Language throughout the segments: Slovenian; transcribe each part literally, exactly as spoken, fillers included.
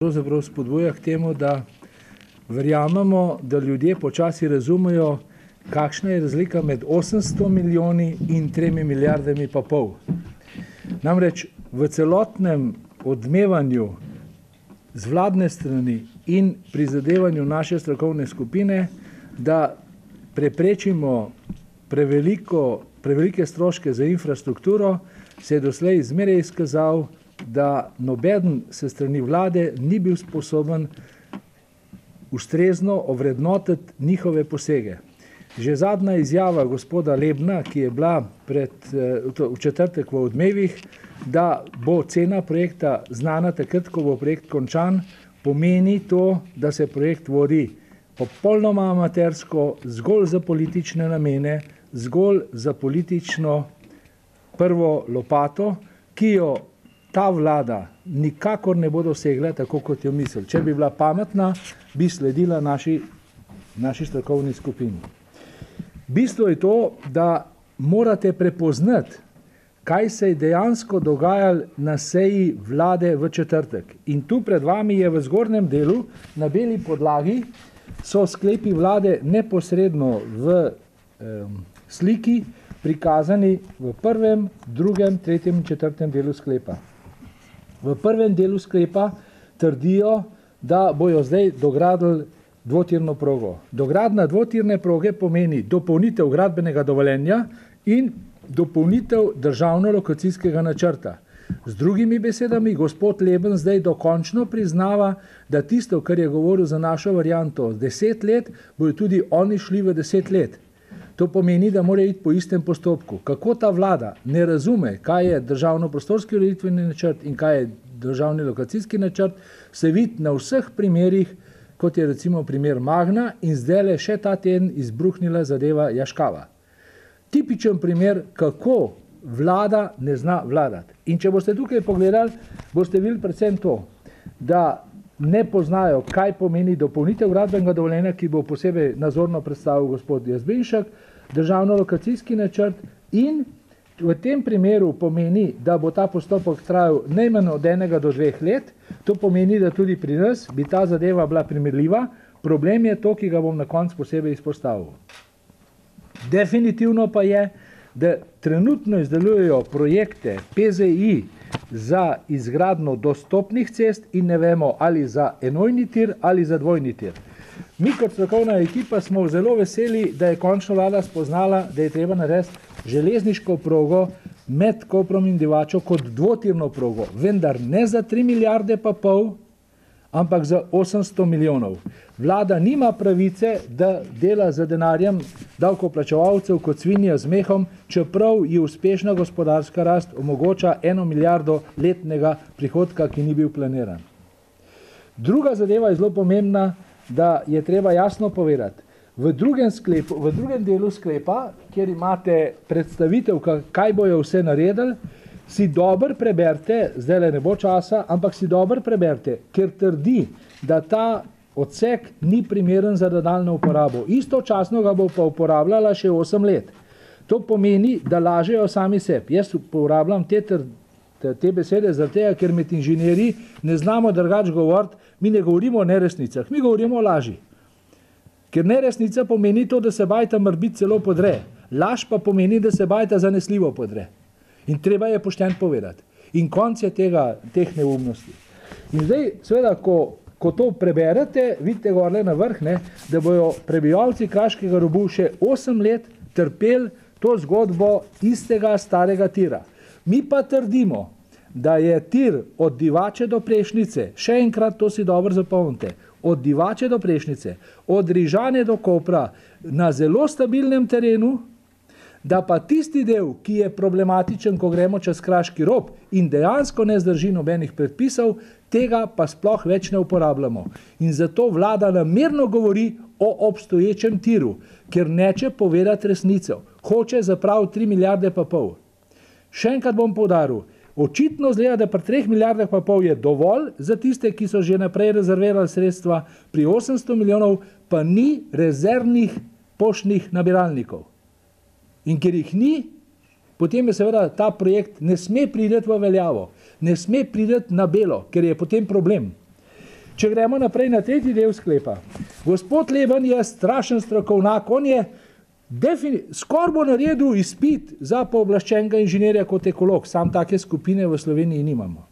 pravzaprav spodbuja k temu, da verjamemo, da ljudje počasi razumejo, kakšna je razlika med osemsto milijoni in tremi milijardami pa pol. Namreč v celotnem odmevanju z vladne strani in prizadevanju naše strokovne skupine, da preprečimo preveliko, prevelike stroške za infrastrukturo, se je doslej zmeraj izkazal, da nobeden se strani vlade ni bil sposoben ustrezno ovrednotiti njihove posege. Že zadnja izjava gospoda Lebna, ki je bila pred, v četrtek v Odmevih, da bo cena projekta znana takrat, ko bo projekt končan, pomeni to, da se projekt vodi popolnoma amatersko, zgolj za politične namene, zgolj za politično prvo lopato, ki jo ta vlada nikakor ne bo dosegla tako, kot jo misli. Če bi bila pametna, bi sledila naši, naši strokovni skupini. Bistvo je to, da morate prepoznati, kaj se je dejansko dogajalo na seji vlade v četrtek. In tu pred vami je v zgornjem delu, na beli podlagi, so sklepi vlade neposredno v eh, sliki prikazani v prvem, drugem, tretjem in četrtem delu sklepa. V prvem delu sklepa trdijo, da bojo zdaj dogradili dvotirno progo. Dogradna dvotirne proge pomeni dopolnitev gradbenega dovoljenja in dopolnitev državno-lokacijskega načrta. Z drugimi besedami, gospod Leben zdaj dokončno priznava, da tisto, kar je govoril za našo varianto deset let, bojo tudi oni šli v deset let. To pomeni, da mora iti po istem postopku. Kako ta vlada ne razume, kaj je državno-prostorski ureditveni načrt in kaj je državni lokacijski načrt, se vidi na vseh primerih, kot je recimo primer Magna in zdajle še ta teden izbruhnila zadeva Jaškava. Tipičen primer, kako vlada ne zna vladati. In če boste tukaj pogledali, boste videli predvsem to, da ne poznajo, kaj pomeni dopolnitev gradbenega dovoljenja, ki bo posebej nazorno predstavil gospod Jazbinšek, državno-lokacijski načrt in v tem primeru pomeni, da bo ta postopek trajal najmanj od enega do dveh let. To pomeni, da tudi pri nas bi ta zadeva bila primerljiva. Problem je to, ki ga bom na koncu posebej izpostavil. Definitivno pa je, da trenutno izdelujejo projekte P Z I za izgradnjo dostopnih cest in ne vemo, ali za enojni tir ali za dvojni tir. Mi kot strokovna ekipa smo zelo veseli, da je končno vlada spoznala, da je treba narediti železniško progo med Koprom in Divačo kot dvotirno progo, vendar ne za tri milijarde pa pol, ampak za osemsto milijonov. Vlada nima pravice, da dela za denarjem davkoplačevalcev kot svinja z mehom, čeprav ji uspešna gospodarska rast omogoča eno milijardo letnega prihodka, ki ni bil planiran. Druga zadeva je zelo pomembna, da je treba jasno povedati. V drugem, sklepu, v drugem delu sklepa, kjer imate predstavitev, kaj bojo vse naredili, si dobro preberite, zdaj ne bo časa, ampak si dobro preberite, ker trdi, da ta odsek ni primeren za nadaljnjo uporabo. Istočasno ga bo pa uporabljala še osem let. To pomeni, da lažejo sami sebi. Jaz uporabljam te, te, te besede zaradi tega, ker med inženirji ne znamo drugače govoriti, mi ne govorimo o neresnicah, mi govorimo o laži. Ker neresnica pomeni to, da se bajta morbiti celo podre. Laž pa pomeni, da se bajta zanesljivo podre. In treba je pošteno povedati. In konc je tega, teh neumnosti. In zdaj, seveda, ko, ko to preberete, vidite gorle na vrh, ne, da bojo prebivalci Kraškega robu še osem let trpeli to zgodbo istega starega tira. Mi pa trdimo, da je tir od Divače do Prešnice, še enkrat to si dobro zapomnite, od Divače do Prešnice, od Rižane do Kopra, na zelo stabilnem terenu, da pa tisti del, ki je problematičen, ko gremo čez Kraški rob in dejansko ne zdrži nobenih predpisov, tega pa sploh več ne uporabljamo. In zato vlada namerno govori o obstoječem tiru, ker neče povedati resnico. Hoče zapraviti tri milijarde pa pol. Še enkrat bom poudaril, očitno zgleda, da pri treh milijardah pa pol je dovolj za tiste, ki so že naprej rezervirali sredstva, pri osemsto milijonov pa ni rezervnih poštnih nabiralnikov. In ker jih ni, potem je seveda ta projekt ne sme priti v veljavo, ne sme priti na belo, ker je potem problem. Če gremo naprej na tretji del sklepa. Gospod Leben je strašen strokovnjak, on je skoraj bo naredil izpit za pooblaščenega inženirja kot ekolog, sam take skupine v Sloveniji nimamo.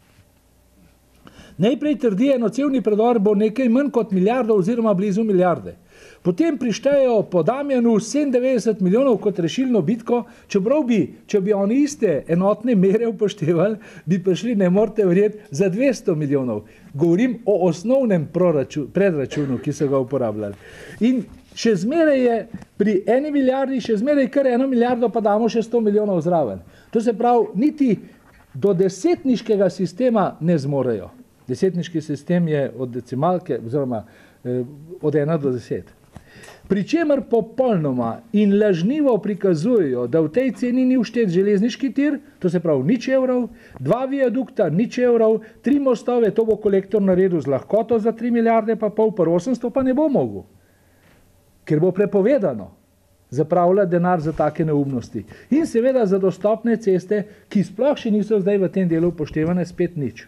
Najprej trdi, enocevni predor bo nekaj manj kot milijardo oziroma blizu milijarde. Potem prištejo po Damjanu sedemindevetdeset milijonov kot rešilno bitko, čeprav bi, če bi oni iste enotne mere upoštevali, bi prišli, ne morete verjeti, za dvesto milijonov. Govorim o osnovnem predračunu, ki so ga uporabljali. In še zmeraj je pri eni milijardi, še zmeraj kar eno milijardo, pa damo še sto milijonov zraven. To se pravi, niti do desetniškega sistema ne zmorejo. Desetniški sistem je od decimalke, oziroma eh, od ena do deset. Pričemer popolnoma in lažnivo prikazujejo, da v tej ceni ni vštet železniški tir, to se pravi nič evrov, dva viadukta, nič evrov, tri mostove, to bo kolektor naredil z lahkoto za tri milijarde, pa pol, pa osemsto pa ne bo mogel. Ker bo prepovedano zapravljati denar za take neumnosti. In seveda za dostopne ceste, ki sploh še niso zdaj v tem delu upoštevane, spet nič.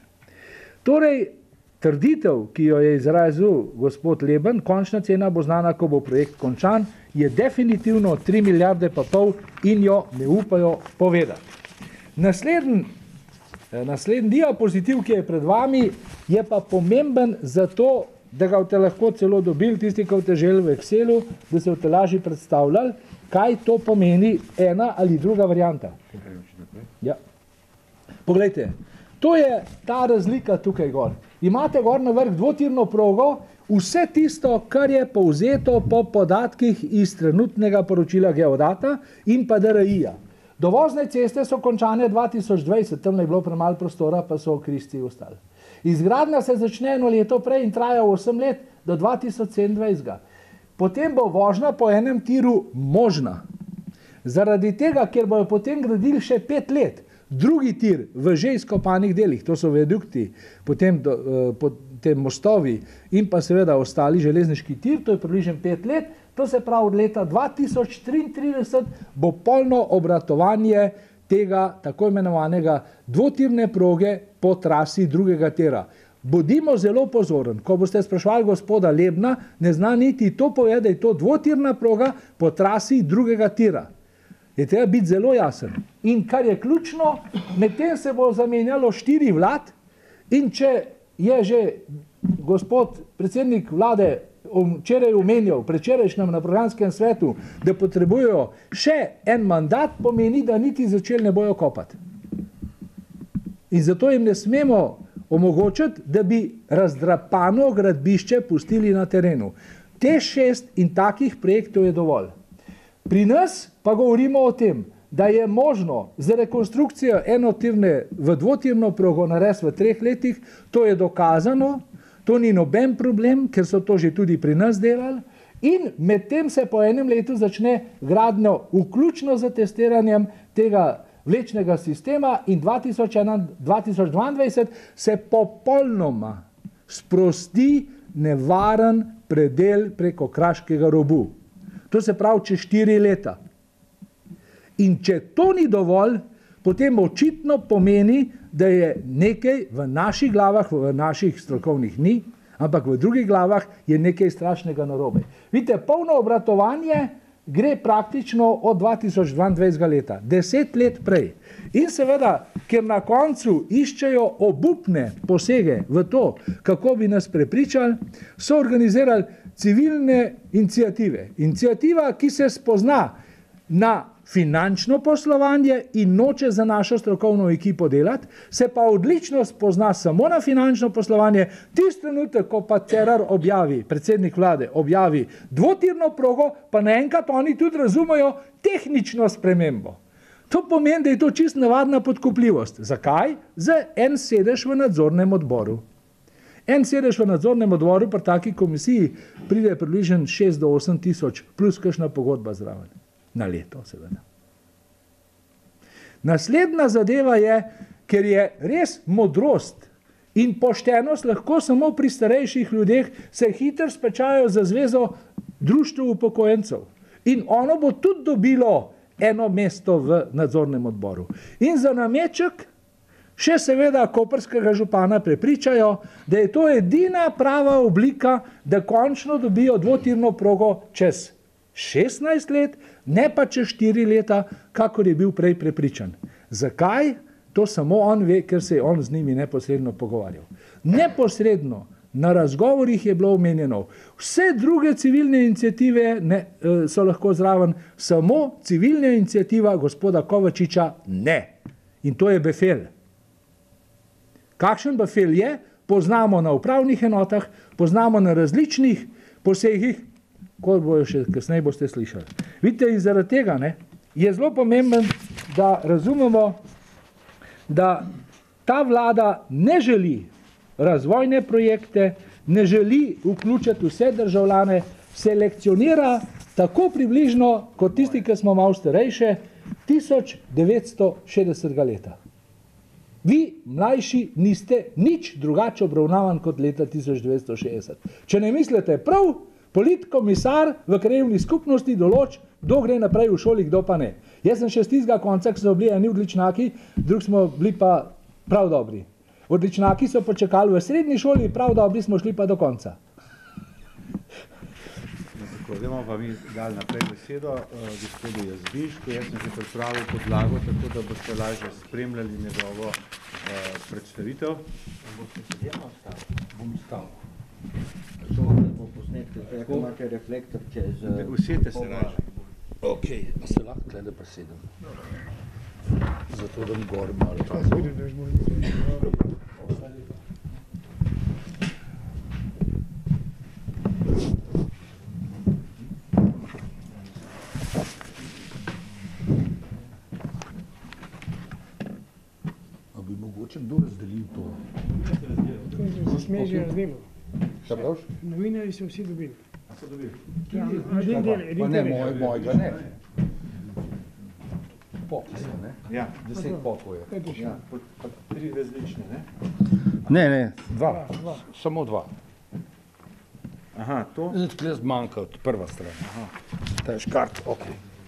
Torej, trditev, ki jo je izrazil gospod Leben, končna cena bo znana, ko bo projekt končan, je definitivno tri milijarde pa pol in jo ne upajo povedati. Naslednji, naslednji diapozitiv, ki je pred vami, je pa pomemben zato, da ga boste lahko celo dobili, tisti, ki boste želeli v Excelu, da se boste lažje predstavljali, kaj to pomeni ena ali druga varianta. Ja. Poglejte, to je ta razlika tukaj gor. Imate gor na vrh dvotirno progo, vse tisto, kar je povzeto po podatkih iz trenutnega poročila Geodata in pa D R I-ja. Dovozne ceste so končane dva tisoč dvajset, tam je bilo premalo prostora, pa so kristi ostali. Izgradnja se začne eno leto prej in traja osem let do dva tisoč sedemindvajset. Potem bo vožnja po enem tiru možna. Zaradi tega, ker bojo potem gradili še pet let, drugi tir v že izkopanih delih, to so viadukti, potem, do, potem mostovi in pa seveda ostali železniški tir, to je približno pet let, to se pravi od leta dva tisoč triintrideset bo polno obratovanje tega tako imenovanega dvotirne proge po trasi drugega tira. Bodimo zelo pozoren, ko boste sprašvali gospoda Lebna, ne zna niti to povedati, da je to dvotirna proga po trasi drugega tira. Je treba biti zelo jasen. In kar je ključno, medtem se bo zamenjalo štiri vlad in če je že gospod predsednik vlade včeraj omenjal, predvčerajšnjem na programskem svetu, da potrebujejo še en mandat, pomeni, da niti začeli ne bojo kopati. In zato jim ne smemo omogočiti, da bi razdrapano gradbišče pustili na terenu. Te šest in takih projektov je dovolj. Pri nas pa govorimo o tem, da je možno za rekonstrukcijo enotirne v dvotirno progo narediti v treh letih, to je dokazano, to ni noben problem, ker so to že tudi pri nas delali, in medtem se po enem letu začne gradnjo vključno z testiranjem tega vlečnega sistema in dva tisoč dvaindvajset se popolnoma sprosti nevaren predel preko Kraškega robu. To se pravi čez štiri leta. In če to ni dovolj, potem očitno pomeni, da je nekaj v naših glavah, v naših strokovnih ni, ampak v drugih glavah je nekaj strašnega narobe. Vidite, polno obratovanje gre praktično od dva tisoč dvaindvajsetega leta, deset let prej. In seveda, ker na koncu iščejo obupne posege v to, kako bi nas prepričali, so organizirali civilne iniciative. Iniciativa, ki se spozna na finančno poslovanje in noče za našo strokovno ekipo delati, se pa odlično spozna samo na finančno poslovanje, tisti trenutek, ko pa Cerar objavi, predsednik vlade objavi dvotirno progo, pa naenkrat oni tudi razumejo tehnično spremembo. To pomeni, da je to čisto navadna podkupljivost. Zakaj? Za en sedež v nadzornem odboru. En sedež v nadzornem odboru pri taki komisiji pride približno šest do osem tisoč plus kakšna pogodba zraven. Na leto, seveda. Naslednja zadeva je, ker je res modrost in poštenost lahko samo pri starejših ljudeh, se hitro spečajo za zvezo društev upokojencev. In ono bo tudi dobilo eno mesto v nadzornem odboru. In za nameček še seveda koprskega župana prepričajo, da je to edina prava oblika, da končno dobijo dvotirno progo čez šestnajst let, ne pa čez štiri leta, kakor je bil prej prepričan. Zakaj? To samo on ve, ker se je on z njimi neposredno pogovarjal. Neposredno na razgovorih je bilo omenjeno, vse druge civilne iniciative ne, so lahko zraven, samo civilna iniciativa gospoda Kovačiča ne. In to je befel. Kakšen befel je, poznamo na upravnih enotah, poznamo na različnih posegih, kot bojo še kasneje boste slišali. Vidite, in zaradi tega ne, je zelo pomemben, da razumemo, da ta vlada ne želi razvojne projekte, ne želi vključiti vse državljane, selekcionira tako približno, kot tisti, ki smo malo starejše, tisoč devetsto šestdesetega leta. Vi, mlajši, niste nič drugače obravnavan kot leta tisoč devetsto šestdeset. Če ne mislite prav, politkomisar v krajevni skupnosti določ, kdo gre naprej v šoli, kdo pa ne. Jaz sem še z tistega konca, ki so bili eni odličnaki, drugi smo bili pa prav dobri. Odličnaki so počakali v srednji šoli, prav dobri smo šli pa do konca. Tako, da bomo pa mi dali naprej besedo uh, gospodu Jazbinšku. Jaz sem že pripravil podlago, tako da boste lažje spremljali njegovo uh, predstavitev. Boste se djema ostali? Bom stal. To bo posnetke, kako imate reflektor čez... Usete se raže. Ok, a se lahko gleda presedem. Zato da mi gor malo čas. A bi mogoče kdo razdelil to? Se sme že razdelil. Šta praviš? Novinari so vsi dobili. A so dobili? Ja, edin del, Pa edin ne, del. moj, mojega ne. Poki so, ne? Ja. Deset pokov je. Peti še. Ja, pa, pa tri različne, ne? Ne, ne, dva. Dva, dva. Samo dva. Aha, to? Zdaj zmanjka od prva stran. Aha. Ta je škart, ok.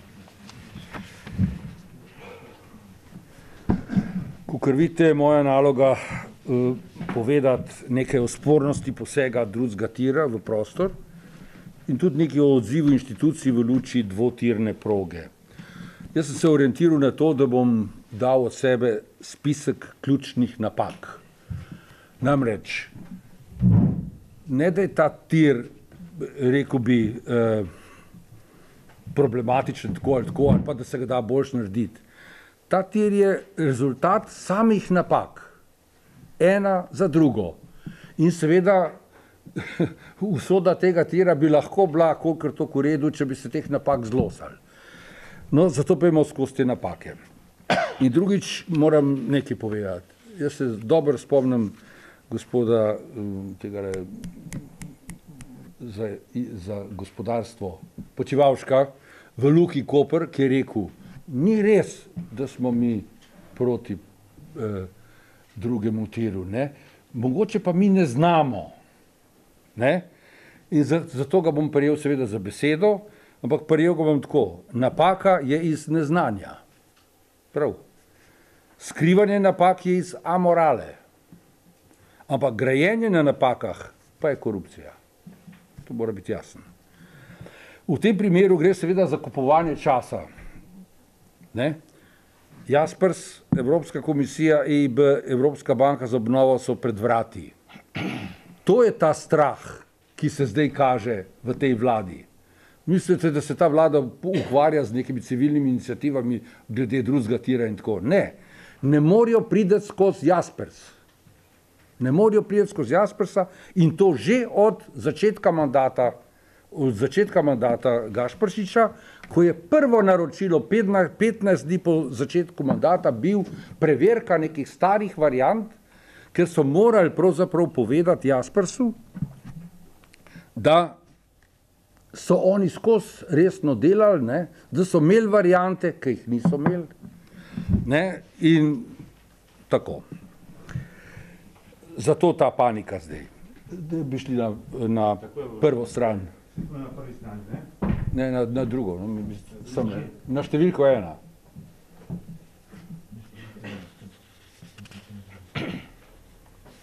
Kakor vidite, je moja naloga uh, povedati nekaj o spornosti posega drugega tira v prostor in tudi nekaj o odzivu inštitucij v luči dvotirne proge. Jaz sem se orientiral na to, da bom dal od sebe spisek ključnih napak. Namreč, ne da je ta tir, rekel bi, eh, problematičen tako ali tako, ali pa da se ga da boljš narediti. Ta tir je rezultat samih napak, ena za drugo. In seveda, usoda tega tira bi lahko bila, kolikor to v redu, če bi se teh napak zlosali. No, zato pa imamo skozi te napake. In drugič moram nekaj povedati. Jaz se dobro spomnim gospoda tega za, za gospodarstvo Počivalška v Luki Koper, ki je rekel, ni res, da smo mi proti eh, drugemu tiru, ne? Mogoče pa mi ne znamo. Ne? In zato ga bom prijel seveda za besedo, ampak prijel ga bom tako. Napaka je iz neznanja. Prav. Skrivanje napak je iz amorale. Ampak grajenje na napakah pa je korupcija. To mora biti jasno. V tem primeru gre seveda za kupovanje časa. Ne? Jaspers, Evropska komisija, E I B, Evropska banka za obnovo so pred vrati. To je ta strah, ki se zdaj kaže v tej vladi. Mislite, da se ta vlada ukvarja z nekimi civilnimi iniciativami glede drugega tira in tako? Ne. Ne morajo priti skozi Jaspers. Ne morajo priti skozi Jaspersa in to že od začetka mandata, od začetka mandata Gašperšiča, ko je prvo naročilo petnajst dni po začetku mandata bil preverka nekih starih variant, ker so morali pravzaprav povedati Jaspersu, da so oni skozi resno delali, ne, da so imeli variante, ki jih niso imeli. Ne, in tako. Zato ta panika zdaj. Da bi šli na, na prvo stran. Na prvi strani, ne? Ne, na, na drugo. No, sem, na številko ena.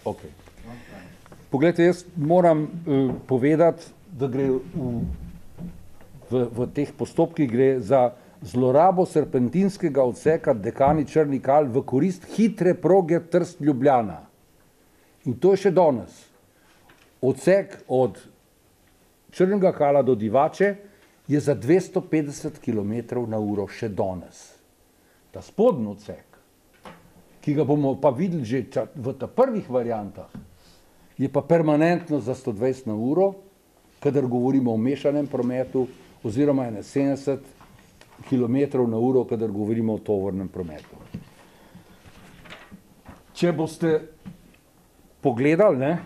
Okay. Poglejte, jaz moram uh, povedati, da gre v, v, v teh postopkih gre za zlorabo serpentinskega odseka Dekani Črni Kal v korist hitre proge Trst-Ljubljana. In to je še danes. Odsek od Črnega Kala do Divače je za dvesto petdeset kilometrov na uro še danes. Ta spodnji odsek, ki ga bomo pa videli že v ta prvih variantah, je pa permanentno za sto dvajset na uro, kadar govorimo o mešanem prometu, oziroma je sedemdeset kilometrov na uro, kadar govorimo o tovornem prometu. Če boste pogledali, ne,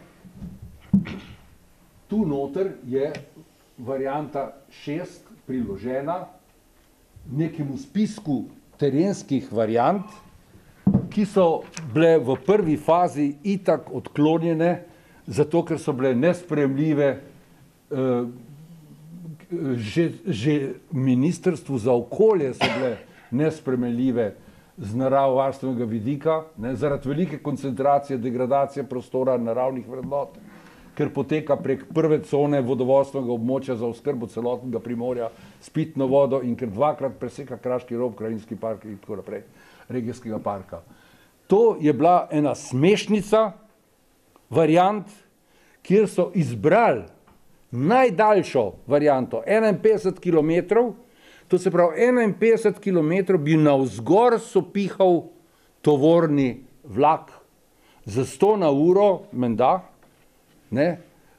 tu noter je varianta šest priložena nekemu spisku terenskih variant, ki so bile v prvi fazi itak odklonjene, zato ker so bile nesprejemljive eh, že, že ministrstvu za okolje so bile nesprejemljive z naravovarstvenega vidika, ne, zaradi velike koncentracije, degradacije prostora naravnih vrednot, ker poteka prek prve cone vodovodstvenega območja za oskrbo celotnega Primorja s pitno vodo in ker dvakrat preseka Kraški rob, Krajinski park in tako naprej, regijskega parka. To je bila ena smešnica variant, kjer so izbrali najdaljšo varianto, enainpetdeset kilometrov, to se pravi enainpetdeset kilometrov bi navzgor sopihal tovorni vlak za sto na uro, menda, ne,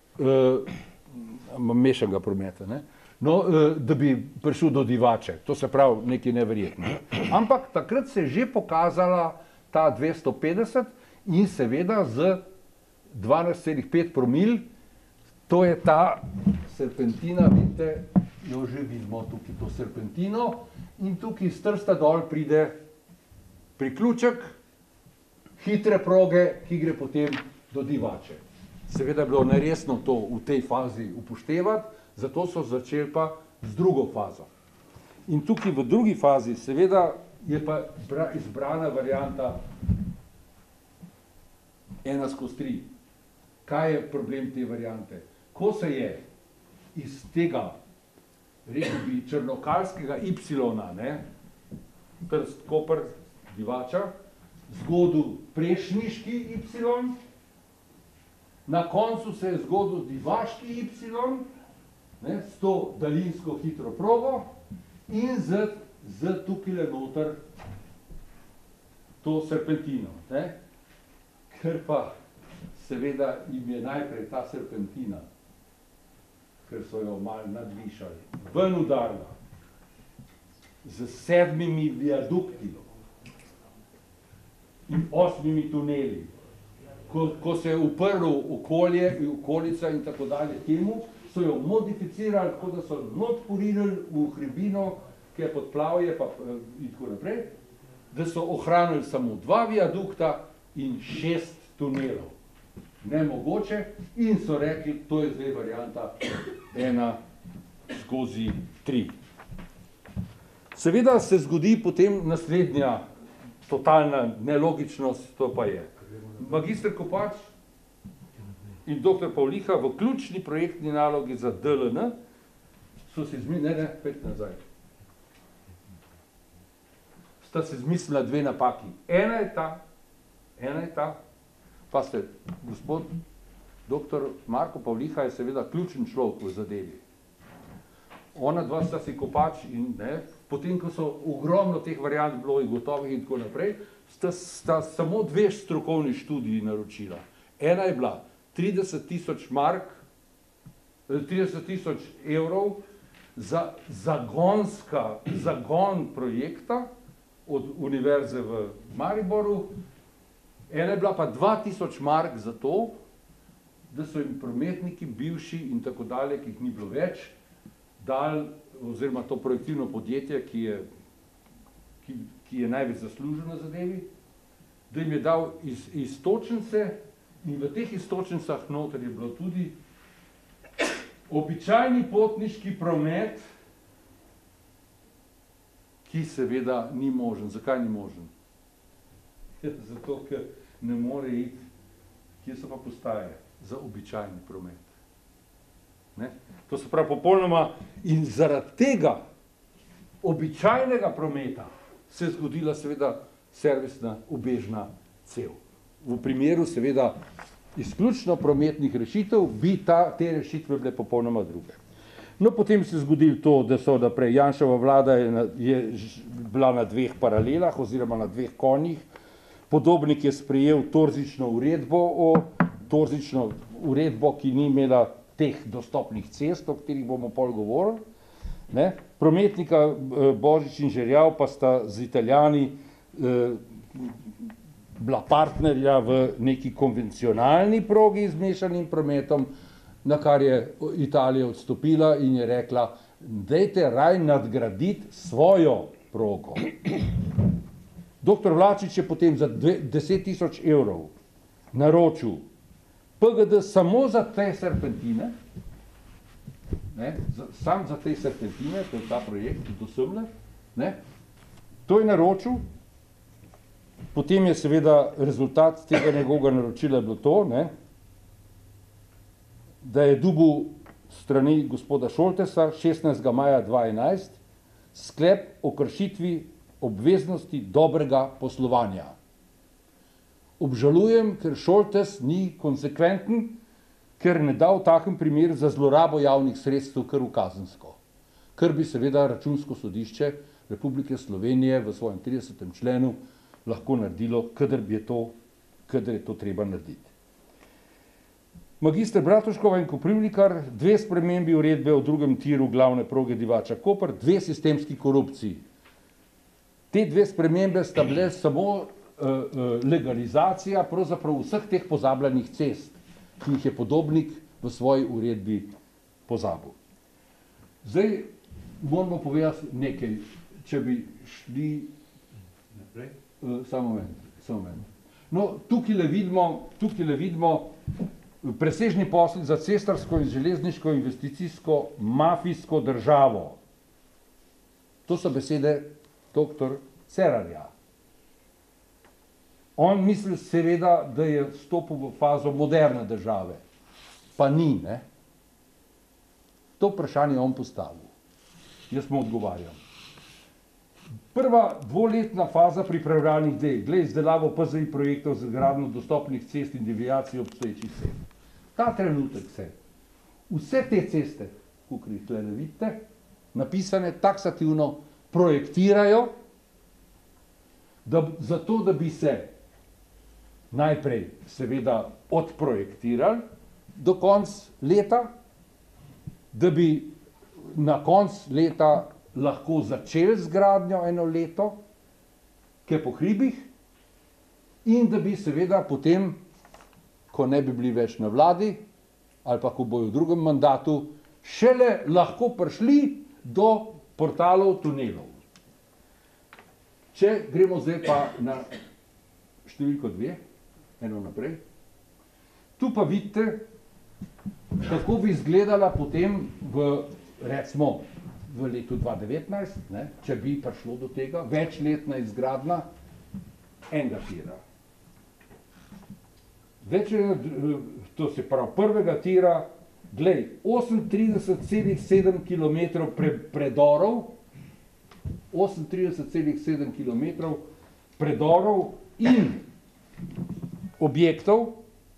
uh, mešanega prometa, ne, no, uh, da bi prišel do Divače, to se pravi nekaj neverjetno. Ampak takrat se je že pokazala ta dvesto petdeset in seveda z dvanajst celih pet promil, to je ta serpentina, vidite, jo že vidimo tukaj to serpentino in tukaj iz Trsta dol pride priključek hitre proge, ki gre potem do Divače. Seveda je bilo neresno to v tej fazi upoštevati, zato so začeli pa z drugo fazo. In tukaj v drugi fazi seveda je pa izbrana varianta ena skozi tri. Kaj je problem te variante? Ko se je iz tega, rekel bi, črnokalskega Y, ne, Trst, Koper, Divača, zgodil prešniški Y, na koncu se je zgodil divaški Y, ne, s to daljinsko hitro progo in z, z tukaj noter to serpentino. Ne. Ker pa seveda jim je najprej ta serpentina, ker so jo malo nadvišali, ven udarila, z sedmimi viadukti in osmimi tuneli. Ko, ko se je uprlo okolje, okolica in tako dalje temu, so jo modificirali, tako da so not porinili v hribino, ki je podplavje pa, in tako naprej, da so ohranili samo dva viadukta in šest tunelov. Nemogoče in so rekli, to je zdaj varianta ena skozi tri. Seveda se zgodi potem naslednja totalna nelogičnost, to pa je. Magister Kopač in doktor Pavliha v ključni projektni nalogi za D L N so si zmislili, ne, ne, pet nazaj. Sta se zmislila dve napaki. Ena je ta, ena je ta, pa ste, gospod doktor Marko Pavliha je seveda ključen človek v zadevi. Ona dva sta si Kopač in ne, potem, ko so ogromno teh variant bilo in gotovih in tako naprej, sta, sta samo dve strokovni študiji naročila. Ena je bila trideset tisoč mark, trideset tisoč evrov za zagonska, zagon projekta od Univerze v Mariboru. Ena je bila pa dva tisoč mark za to, da so jim prometniki, bivši in tako dalje, ki jih ni bilo več, dal, oziroma to projektivno podjetje, ki je, ki, ki je največ zaslužil na zadevi, da jim je dal iz, iztočnice in v teh iztočnicah noter je bilo tudi običajni potniški promet, ki seveda ni možen. Zakaj ni možen? Zato, ker ne more iti kje so pa postaje za običajni promet. Ne? To se pravi popolnoma in zaradi tega običajnega prometa se je zgodila seveda servisna ubežna cev. V primeru seveda izključno prometnih rešitev bi ta, te rešitve bile popolnoma druge. No, potem se je zgodilo to, da so naprej Janševa vlada je, na, je bila na dveh paralelah oziroma na dveh konjih. Podobnik je sprejel torzično uredbo, o, torzično uredbo, ki ni imela teh dostopnih cest, o katerih bomo pol govorili. Ne? Prometnika Božič in Žerjav pa sta z Italijani eh, bila partnerja v neki konvencionalni progi z mešanim prometom, na kar je Italija odstopila in je rekla, dajte raj nadgraditi svojo progo. Doktor Vlačič je potem za deset tisoč evrov naročil P G D samo za te serpentine, ne, za, sam za te serpentine, to je ta projekt, do semle, ne, to je naročil, potem je seveda rezultat tega njegovega naročila bilo to, ne, da je dobil strani gospoda Šoltesa šestnajstega maja dva tisoč enajst sklep o kršitvi obveznosti dobrega poslovanja. Obžalujem, ker Šoltes ni konsekventen, ker ne da v takem primeru za zlorabo javnih sredstev kar v kazensko, kar bi seveda Računsko sodišče Republike Slovenije v svojem tridesetem členu lahko naredilo, kadar bi je to, kadar je to treba narediti. Magister Bratuškova in Koprivnikar, dve spremembi uredbe o drugem tiru glavne proge Divača-Koper, dve sistemski korupciji. Te dve spremembe sta bile samo uh, uh, legalizacija pravzaprav vseh teh pozabljenih cest, ki jih je Podobnik v svoji uredbi pozabil. Zdaj moramo povedati nekaj, če bi šli naprej. Uh, samo moment, samo moment. No, tukaj le vidimo, tukaj le vidimo presežni posli za cestarsko in železniško investicijsko mafijsko državo. To so besede doktor Cerarja. On misli seveda, da je vstopil v fazo moderne države. Pa ni, ne? To vprašanje on postavil. Jaz mu odgovarjam. Prva dvoletna faza pripravljalnih del, glede izdelavo P Z I projektov za gradnjo dostopnih cest in deviacij obstoječih cest. Ta trenutek se vse te ceste, kakor jih tle ne vidite, napisane taksativno projektirajo, da, zato da bi se najprej seveda odprojektirali do konc leta, da bi na konc leta lahko začeli z gradnjo eno leto, kaj po hribih, in da bi seveda potem, ko ne bi bili več na vladi, ali pa ko bojo v drugem mandatu, šele lahko prišli do portalov tunelov. Če gremo zdaj pa na številko dve, eno naprej, tu pa vidite, kako bi izgledala potem v, recimo, v letu dva tisoč devetnajst, ne, če bi prišlo do tega, večletna izgradnja enega tira. Večletna, to se pravi prvega tira, glej, osemintrideset celih sedem kilometrov pre, predorov, osemintrideset celih sedem kilometrov predorov in objektov,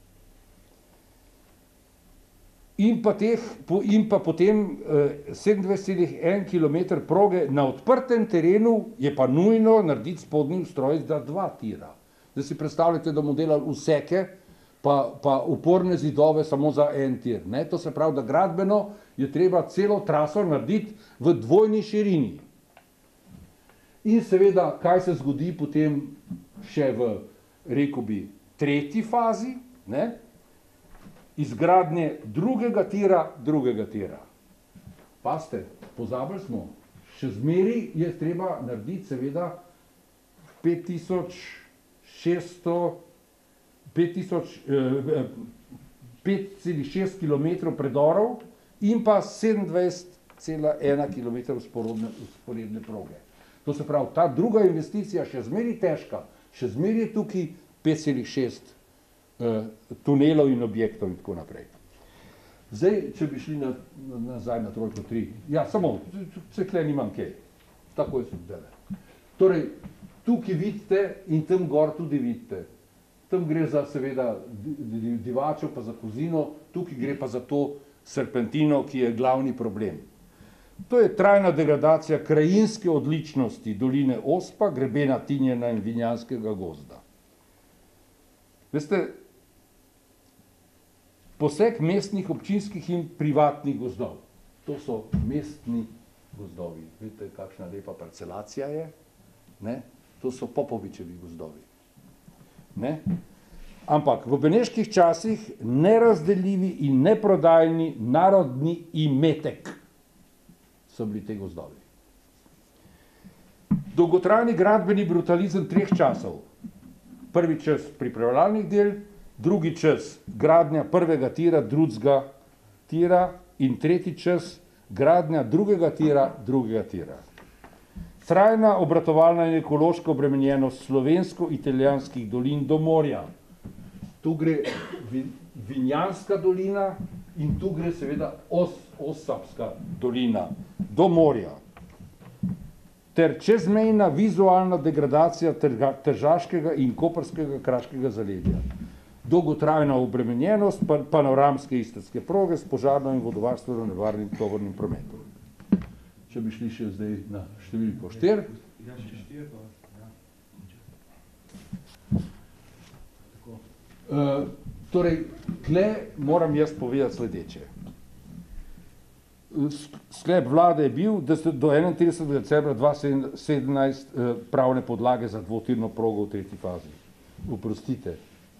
in pa, teh, in pa potem eh, sedemindvajset celih en kilometer proge na odprtem terenu je pa nujno narediti spodnji ustroj za dva tira. Da si predstavljate, da bomo delali vseke, pa, pa uporne zidove samo za en tir. Ne? To se pravi, da gradbeno je treba celo traso narediti v dvojni širini. In seveda, kaj se zgodi potem še v, rekel bi, tretji fazi, ne? Izgradnje drugega tira, drugega tira. Pazite, pozabili smo, še zmeri je treba narediti seveda pet tisoč šeststo, pet tisoč, pet celih šest kilometrov predorov in pa sedemindvajset celih ena kilometra vzporedne proge. To se pravi, ta druga investicija še zmeri težka, še zmeri je tukaj pet celih šest uh, tunelov in objektov in tako naprej. Zdaj, če bi šli na, na, nazaj na trojko tri, ja, samo, se kle nimam kaj, tako je sem zdaj. Torej, tukaj vidite in tam gor tudi vidite. Tam gre za seveda divačo, pa za kozino, tukaj gre pa za to serpentino, ki je glavni problem. To je trajna degradacija krajinske odličnosti doline Ospa, grebena Tinjana in Vinjanskega gozda. Veste, poseg mestnih, občinskih in privatnih gozdov. To so mestni gozdovi. Vidite, kakšna lepa parcelacija je? Ne? To so Popovičevi gozdovi. Ne? Ampak v beneških časih nerazdeljivi in neprodajni narodni imetek so bili te gozdovi. Dolgotrajni gradbeni brutalizem treh časov. Prvi čas pripravljalnih del, drugi čas gradnja prvega tira, drugega tira in tretji čas gradnja drugega tira, drugega tira. Trajna obratovalna in ekološka obremenjenost slovensko-italijanskih dolin do morja. Tu gre Vinjanska dolina in tu gre seveda Os, Osapska dolina do morja. Ter čezmejna vizualna degradacija tržaškega in koprskega kraškega zaledja. Dolgotrajna obremenjenost panoramske istrske proge s požarno in vodovarstveno nevarnim tovornim prometom. Če bi šli še zdaj na številko štiri. Ja, še štiri, pa, ja. Uh, torej, tle moram jaz povedati sledeče. Sklep vlade je bil, da se do enaintridesetega decembra dva tisoč sedemnajst uh, pravne podlage za dvotirno progo v tretji fazi. Oprostite.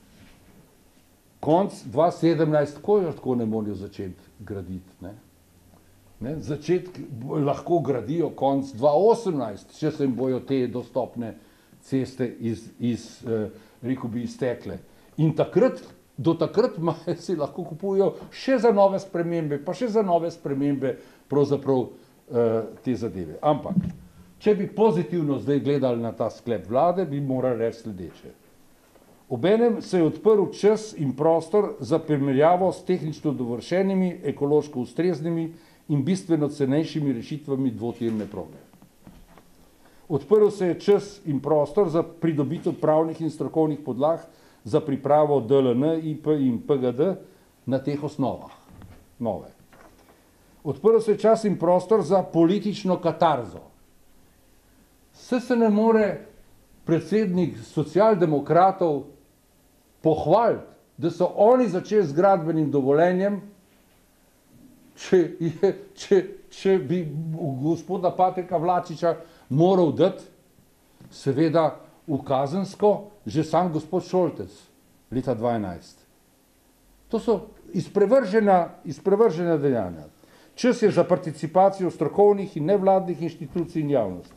Konc dva tisoč sedemnajst, ko jo tako ne morajo začeti graditi, ne? Ne? Začetk lahko gradijo konc dva tisoč osemnajst, če se jim bojo te dostopne ceste iz, iz uh, rekel bi, iztekle. In takrat, do takrat si lahko kupujo še za nove spremembe, pa še za nove spremembe pravzaprav uh, te zadeve. Ampak, če bi pozitivno zdaj gledali na ta sklep vlade, bi morali reči sledeče. Obenem se je odprl čas in prostor za primerjavo s tehnično dovršenimi, ekološko ustreznimi in bistveno cenejšimi rešitvami dvotirne proge. Odprl se je čas in prostor za pridobitev pravnih in strokovnih podlag za pripravo D L N, I P in P G D na teh osnovah. Nove. Odprl se je čas in prostor za politično katarzo. Se se ne more predsednik socialdemokratov pohvaliti, da so oni začeli z gradbenim dovoljenjem, če, je, če, če bi gospoda Patrika Vlačiča moral dati, seveda v kazensko, že sam gospod Šoltes, leta dva tisoč enajst. To so izprevržena, izprevržena dejanja. Čas je za participacijo strokovnih in nevladnih inštitucij in javnosti.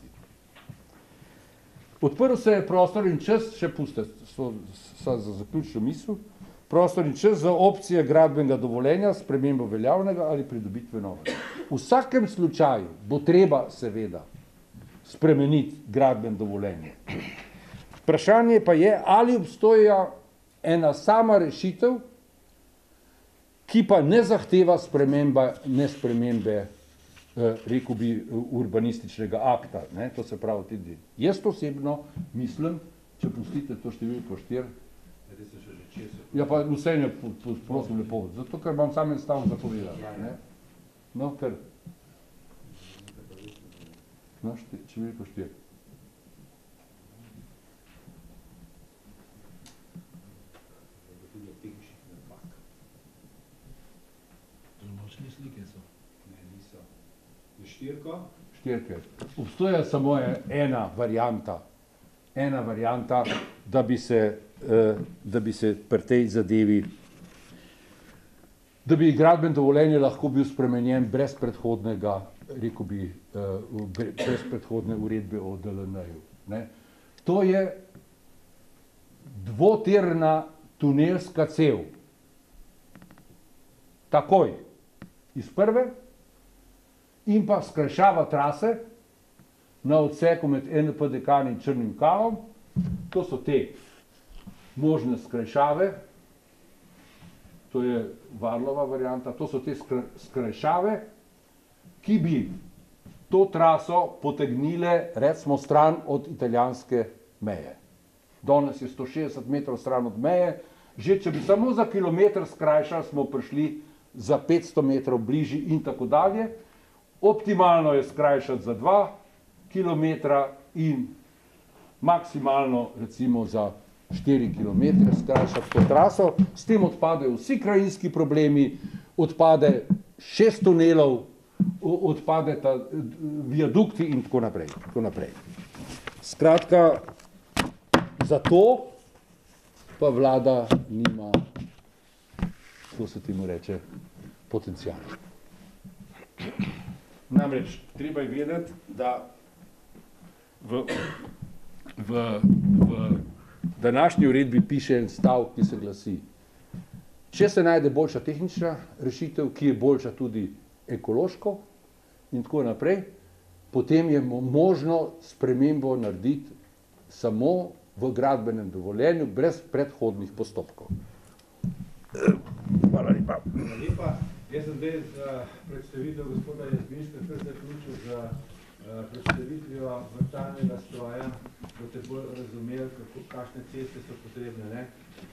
Odprl se je prostor in čas, še puste, so, so za zaključno misel, prostor in čas za opcije gradbenega dovoljenja, spremembo veljavnega ali pridobitve novega. V vsakem slučaju bo treba seveda spremeniti gradbeno dovoljenje. Vprašanje pa je, ali obstoja ena sama rešitev, ki pa ne zahteva sprememba, ne spremembe, eh, rekel bi, urbanističnega akta. Ne? To se pravi tudi. Jaz osebno mislim, če pustite to številko štiri, ja pa vse ne prosim lepo, zato ker imam sam en stav zapovedati. Ne? No, ker no, številko štiri. Slike so. Ne, niso. Je štirko? Štirke. Obstoja samo ena varianta, ena varianta, da bi se, eh, da bi se pri tej zadevi, da bi gradbeno dovoljenje lahko bil spremenjen brez predhodnega, rekel bi, eh, brez predhodne uredbe o D L N-ju. Ne? To je dvotirna tunelska cev. Takoj. Iz prve in pa skrajšava trase na odseku med N P Dekani in Črnim Kalom. To so te možne skrajšave to je Varlova varianta, to so te skrajšave, ki bi to traso potegnile recimo stran od italijanske meje. Danes je sto šestdeset metrov stran od meje, že če bi samo za kilometer skrajšali, smo prišli za petsto metrov bližji in tako dalje. Optimalno je skrajšati za dva kilometra in maksimalno recimo za štiri kilometre skrajšati to traso. S tem odpadejo vsi krajinski problemi, odpade šest tunelov, odpade ta viadukti in tako naprej. Tako naprej. Skratka, zato pa vlada nima, kako se temu reče, potencijala. Namreč, treba je vedeti, da v, v, v današnji uredbi piše en stavek, ki se glasi: če se najde boljša tehnična rešitev, ki je boljša tudi ekološko in tako naprej, potem je možno spremembo narediti samo v gradbenem dovoljenju, brez predhodnih postopkov. Hvala lepa. Hvala lepa. Jaz sem zdaj za predstavitev gospoda Jazbinška kar zaključil za predstavitvijo vrtalnega stroja, boste bolj razumeli, kako, kakšne ceste so potrebne, ne?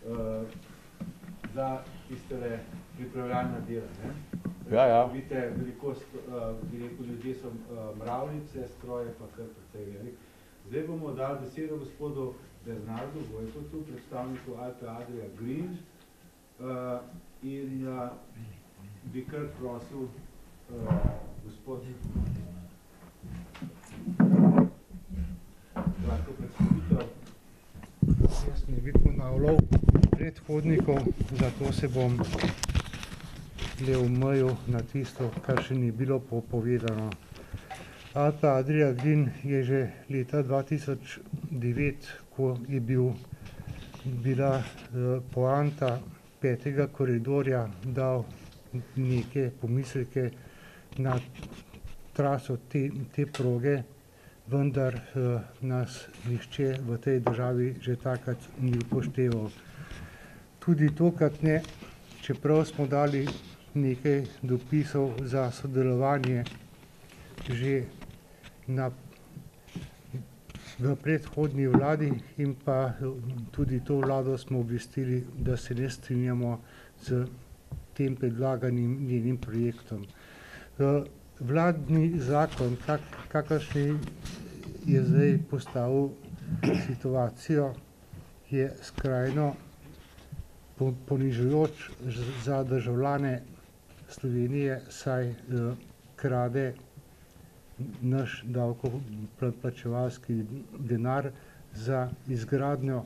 Za tistele pripravljalna dela. Ne? Ja, ja. Vidite, velikost, bi rekel, ljudje so mravljice, stroje pa kar precej velik. Zdaj bomo dali besedo gospodu Bernardu Vojkotu, predstavniku Alpe Adria Green, in bi kar prosil gospod kratko predstavitev. Jaz ne bi ponavljal predhodnikov, zato se bom le omejil na tisto, kar še ni bilo povedano. Alpe Adria Green je že leta dva tisoč devet, ko je bil, bila poanta petega koridorja, dal neke pomisleke na traso te, te proge, vendar uh, nas nihče v tej državi že takrat ni upošteval. Tudi tokrat ne, čeprav smo dali nekaj dopisov za sodelovanje že na, v predhodni vladi in pa tudi to vlado smo obvestili, da se ne strinjamo z tem predlaganim njenim projektom. Uh, Vladni zakon, kak, kakršni je zdaj postavil situacijo, je skrajno ponižujoč za državljane Slovenije, saj eh, krade naš davkoplačevalski denar za izgradnjo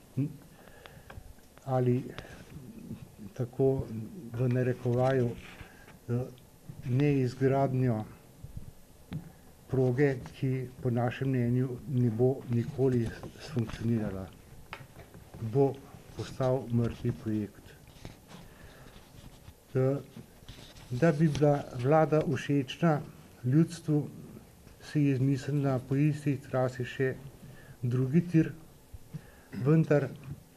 ali tako v narekovaju eh, neizgradnjo proge, ki po našem mnenju ne bo nikoli sfunkcionirala. Bo postal mrtvi projekt. Da bi bila vlada všečna ljudstvu, se je izmislila po isti trasi še drugi tir, vendar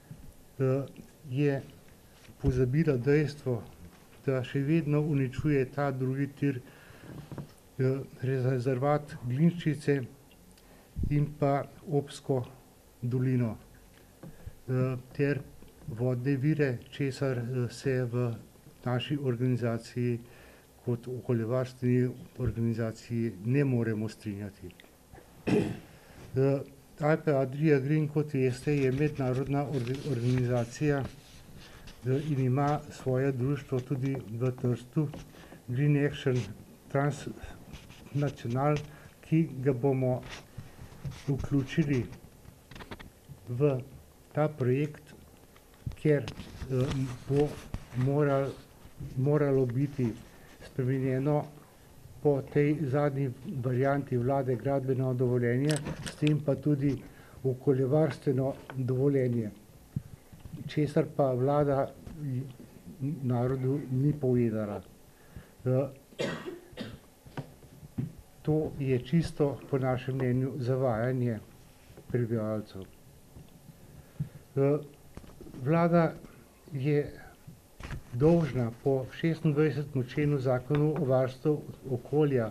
je pozabila dejstvo, da še vedno uničuje ta drugi tir rezervat Glinščice in pa Obsko dolino ter vodne vire, česar se v naši organizaciji kot okoljevarstveni organizaciji ne moremo strinjati. Alpe Adria Green, kot veste, je mednarodna organizacija in ima svoje društvo tudi v Trstu, Green Action Transnational, ki ga bomo vključili v ta projekt, ker bo moral, moralo biti spremenjeno po tej zadnji varianti vlade gradbeno dovoljenje, s tem pa tudi okoljevarstveno dovoljenje, česar pa vlada narodu ni povedala. To je čisto, po našem mnenju, zavajanje prebivalcev. Vlada je dolžna po šestindvajsetem členu Zakonu o varstvu okolja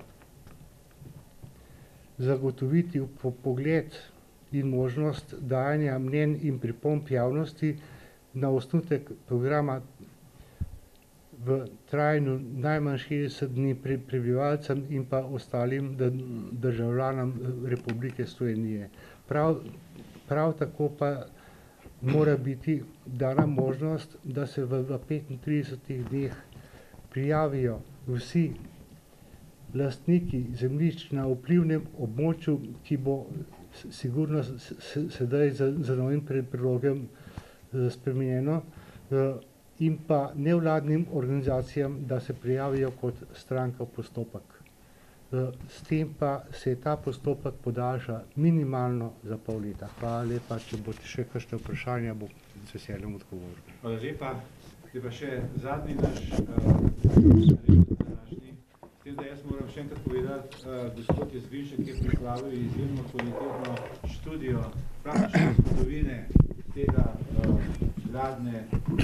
zagotoviti pogled in možnost dajanja mnenj in pripomb javnosti na osnutek programa v trajanju najmanj šestdeset dni prebivalcem in pa ostalim državljanom Republike Slovenije. Prav, prav tako pa mora biti dana možnost, da se v, v petintridesetih dneh prijavijo vsi lastniki zemljišč na vplivnem območju, ki bo sigurno sedaj za, za novim predlogom spremenjeno, in pa nevladnim organizacijam, da se prijavijo kot stranka v postopek. S tem pa se ta postopek podaljša minimalno za pol leta. Hvala lepa, če boste še kakšne vprašanja, bo z veseljem odgovoril. Hvala lepa. Zdaj pa še zadnji naš današnji. S tem, da jaz moram še enkrat povedati, gospod Jazbinšek je pripravil izjemno kvalitetno študijo praktične zgodovine tega gradne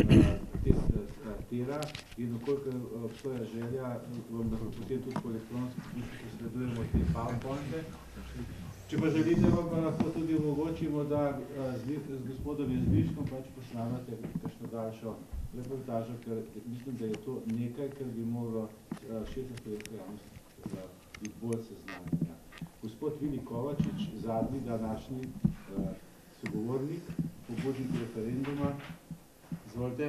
tira in okoliko obstoja želja, vam lahko potem tudi po elektronski pošti posredujemo te PowerPointe. Če pa želite, vam pa lahko tudi omogočimo, da z, z gospodom Jazbinškom pač posnamate kakšno daljšo reportažo, ker mislim, da je to nekaj, kar bi moglo širša slovenska javnost biti bolj seznanjena. Gospod Vili Kovačič, zadnji današnji sogovornik, pobudnik referenduma. Izvolite.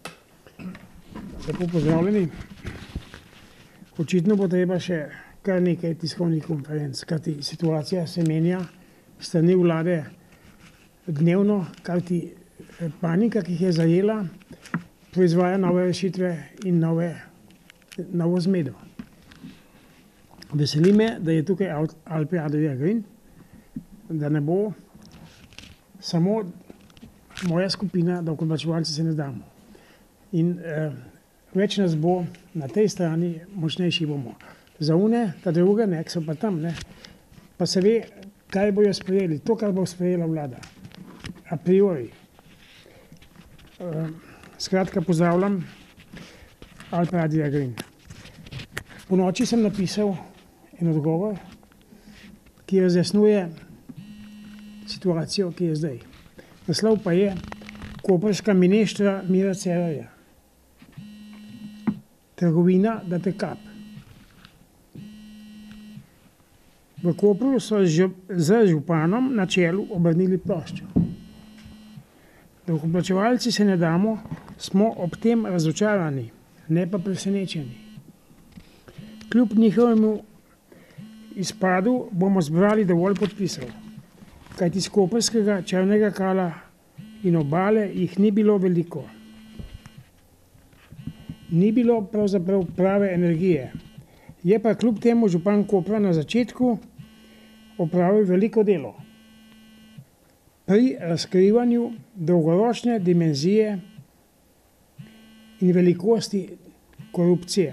Lepo pozdravljeni. Očitno bo treba še kar nekaj tiskovnih konferenc, kajti situacija se menja s strani vlade dnevno, kajti panika, ki jih je zajela, proizvaja nove rešitve in nove, novo zmedo. Veseli me, da je tukaj Alpe Adria Green, da ne bo samo moja skupina, da okoljevačevalci se ne damo. In eh, več nas bo na tej strani, močnejši bomo. Za une, ta druga, ne, so pa tam, ne, pa se ve, kaj bojo sprejeli, to, kar bo sprejela vlada. A priori. Eh, skratka, pozdravljam Alpe Adria Green. Po noči sem napisal en odgovor, ki razjasnjuje situacijo, ki je zdaj. Naslov pa je Koprska mineštra Mira Cerarja. Trgovina da te kap. V Kopru so z županom na čelu obrnili ploščo. Da vkoplačevalci se ne damo, smo ob tem razočarani, ne pa presenečeni. Kljub njihovemu izpadu bomo zbrali dovolj podpisov, kajti iz koprskega črnega kala in obale jih ni bilo veliko. Ni bilo pravzaprav prave energije. Je pa kljub temu župan Kopra na začetku opravil veliko delo pri razkrivanju dolgoročne dimenzije in velikosti korupcije.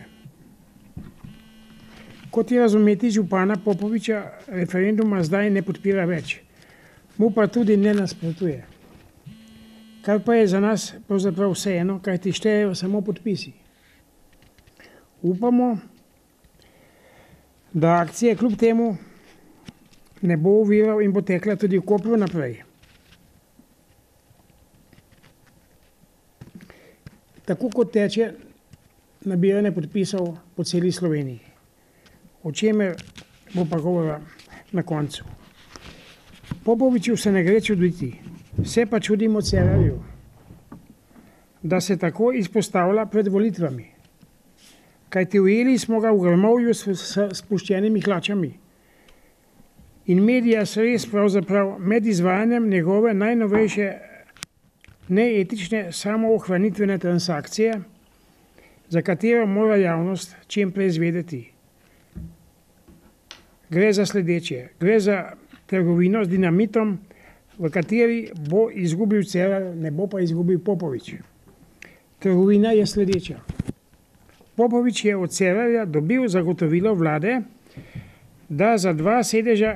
Kot je razumeti, župana Popoviča referenduma zdaj ne podpira več, mu pa tudi ne nasprotuje. Kar pa je za nas pravzaprav vseeno, kajti štejejo samo podpisi. Upamo, da akcije kljub temu ne bo oviral in bo tekla tudi v Kopru naprej. Tako kot teče nabiranje podpisov po celi Sloveniji, o čemer bo pa govora na koncu. Popoviču se ne gre čuditi, se pa čudimo Cerarju, da se tako izpostavlja pred volitvami. Kajti ujeli smo ga v grmovju s, s spuščenimi hlačami. In medija so res pravzaprav med izvajanjem njegove najnovejše neetične samoohranitvene transakcije, za katero mora javnost čim prej izvedeti. Gre za sledeče. Gre za trgovino z dinamitom, v kateri bo izgubil Cerar, ne bo pa izgubil Popovič. Trgovina je sledeča. Popovič je od Cerarja dobil zagotovilo vlade, da za dva sedeža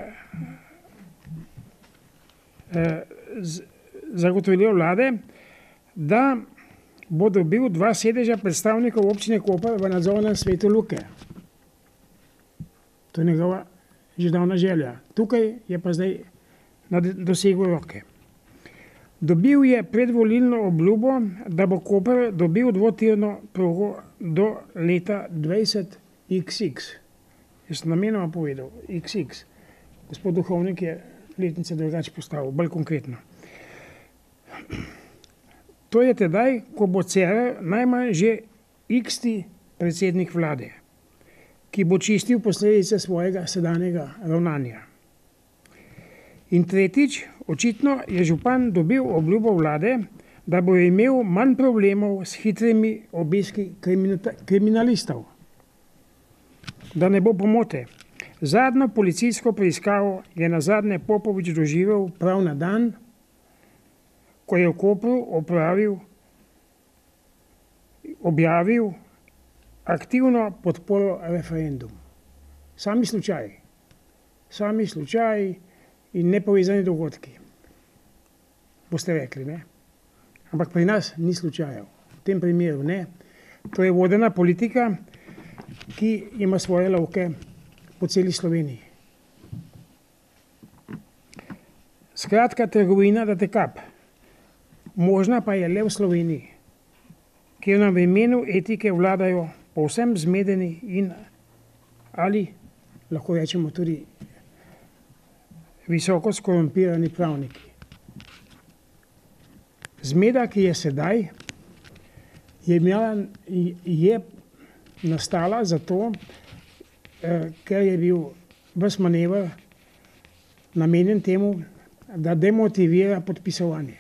eh, z, zagotovilo vlade, da bo dobil dva sedeža predstavnikov občine Koper v nadzornem svetu Luke. To je njegova že davna želja. Tukaj je pa zdaj na dosegu roke. Dobil je predvolilno obljubo, da bo Koper dobil dvotirno progo do leta dvajset iks iks. Jaz sem namenoma povedal iks iks. Gospod Duhovnik je letnice drugače postavil, bolj konkretno. To je tedaj, ko bo Cerar najmanj že iksti predsednik vlade, ki bo čistil posledice svojega sedanjega ravnanja. In tretjič, očitno je župan dobil obljubo vlade, da bo imel manj problemov s hitrimi obiski kriminalistov. Da ne bo pomote. Zadnjo policijsko preiskavo je nazadnje Popovič doživel prav na dan, ko je v Kopru opravil, objavil aktivno podporo referendumu. Sami slučaji. Sami slučaji in nepovezani dogodki. Boste rekli, ne? Ampak pri nas ni slučajev. V tem primeru ne. To je vodena politika, ki ima svoje lovke po celi Sloveniji. Skratka, trgovina da te kap. Možna pa je le v Sloveniji, kjer nam v imenu etike vladajo povsem zmedeni in ali, lahko rečemo tudi, visoko skorumpirani pravniki. Zmeda, ki je sedaj, je, imela, je nastala zato, ker je bil ves manever namenjen temu, da demotivira podpisovanje.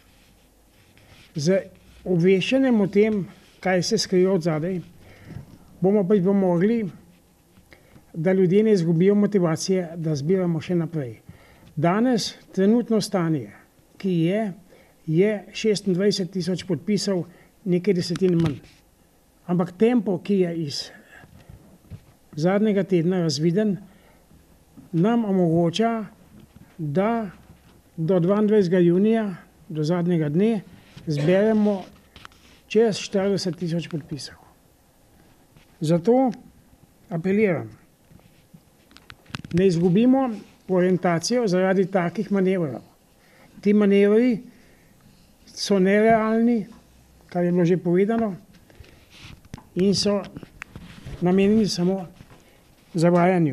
Z obveščanjem o tem, kaj se skrije od zadaj, bomo pripomogli, da ljudje ne izgubijo motivacije, da zbiramo še naprej. Danes trenutno stanje, ki je, je šestindvajset tisoč podpisov, nekaj desetin manj. Ampak tempo, ki je iz zadnjega tedna razviden, nam omogoča, da do dvaindvajsetega junija, do zadnjega dne, zberemo čez štirideset tisoč podpisov. Zato apeliram, ne izgubimo orientacijo zaradi takih manevrov. Ti manevri so nerealni, kar je bilo že povedano, in so namenjeni samo zavajanju.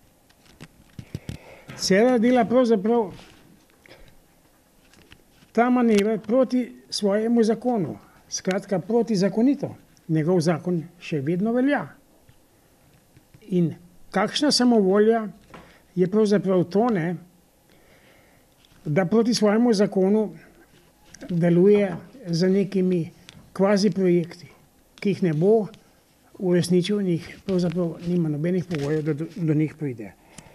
Cerar dela pravzaprav ta manever proti svojemu zakonu, skratka protizakonito. Njegov zakon še vedno velja. In kakšna samovolja je pravzaprav to, ne, da proti svojemu zakonu deluje z nekimi kvazi projekti, ki jih ne bo uresničil, njih pravzaprav nima nobenih pogojev, da do, do njih pride.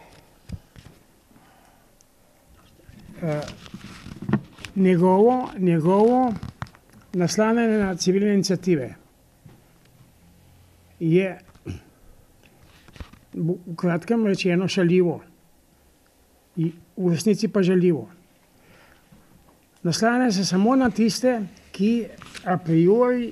Uh, njegovo, njegovo naslanjanje na civilne iniciative je v kratkem rečeno šaljivo, v resnici pa žaljivo. Naslanja se samo na tiste, ki a priori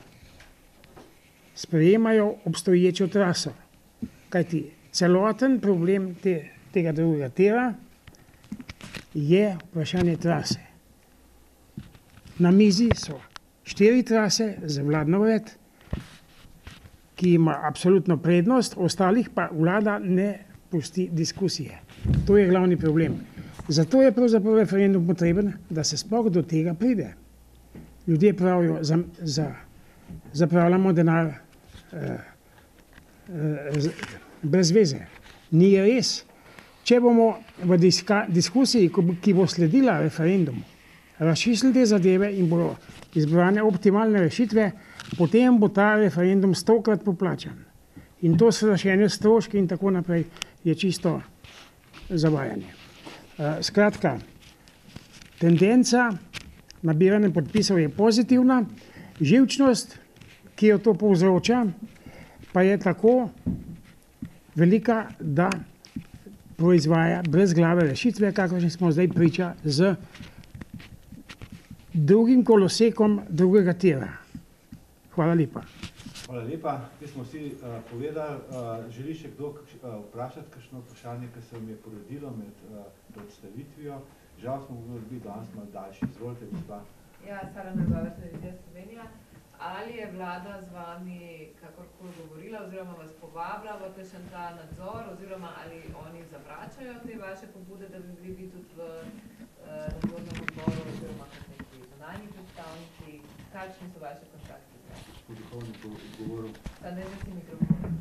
sprejemajo obstoječo traso. Kajti celoten problem te, tega drugega tira je vprašanje trase. Na mizi so štiri trase za vladno red, ki ima absolutno prednost, ostalih pa vlada ne pusti diskusije. To je glavni problem. Zato je pravzaprav referendum potreben, da se sploh do tega pride. Ljudje pravijo, za, za, zapravljamo denar eh, eh, brez veze. Ni res. Če bomo v diska, diskusiji, ki bo sledila referendumu, razčistili te zadeve in bodo izbrane optimalne rešitve, potem bo ta referendum stokrat poplačan. In to strašenje stroški in tako naprej je čisto zavajanje. Uh, skratka, tendenca nabiranja podpisov je pozitivna, živčnost, ki jo to povzroča, pa je tako velika, da proizvaja brezglave rešitve, kakršne smo zdaj priča z drugim kolosekom drugega tira. Hvala lepa. Hvala lepa. Mi smo vsi uh, povedali. Uh, želi še kdo kakš, uh, vprašati kakšno vprašanje, ki se vam je porodilo med uh, predstavitvijo? Žal smo morali biti danes malo daljši. Izvolite, gospa. Ja, Sara Nagovec, Televizija Slovenija. Ali je vlada z vami kakorkoli govorila oziroma vas povabila v kakšen ta nadzor oziroma ali oni zavračajo te vaše pobude, da bi bili vi tudi v uh, nadzornem odboru oziroma kot neki zunanji predstavniki? Kakšni so vaše kontakti? Pa ne da si mikrofon.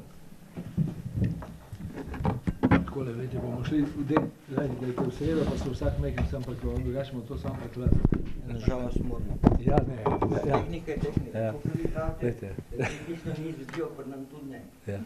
Takole, vete, bomo šli v den, gledajte, v sredo, pa se vsak nekaj sam preklon, drugače bomo to sam preklon. Nažalost moramo. Ja, ne. Ja. Tehnika je tehnika. Ja. Ko vi pravite, Vete. tehnično ni izvedijo, pa nam tudi ne. Ja.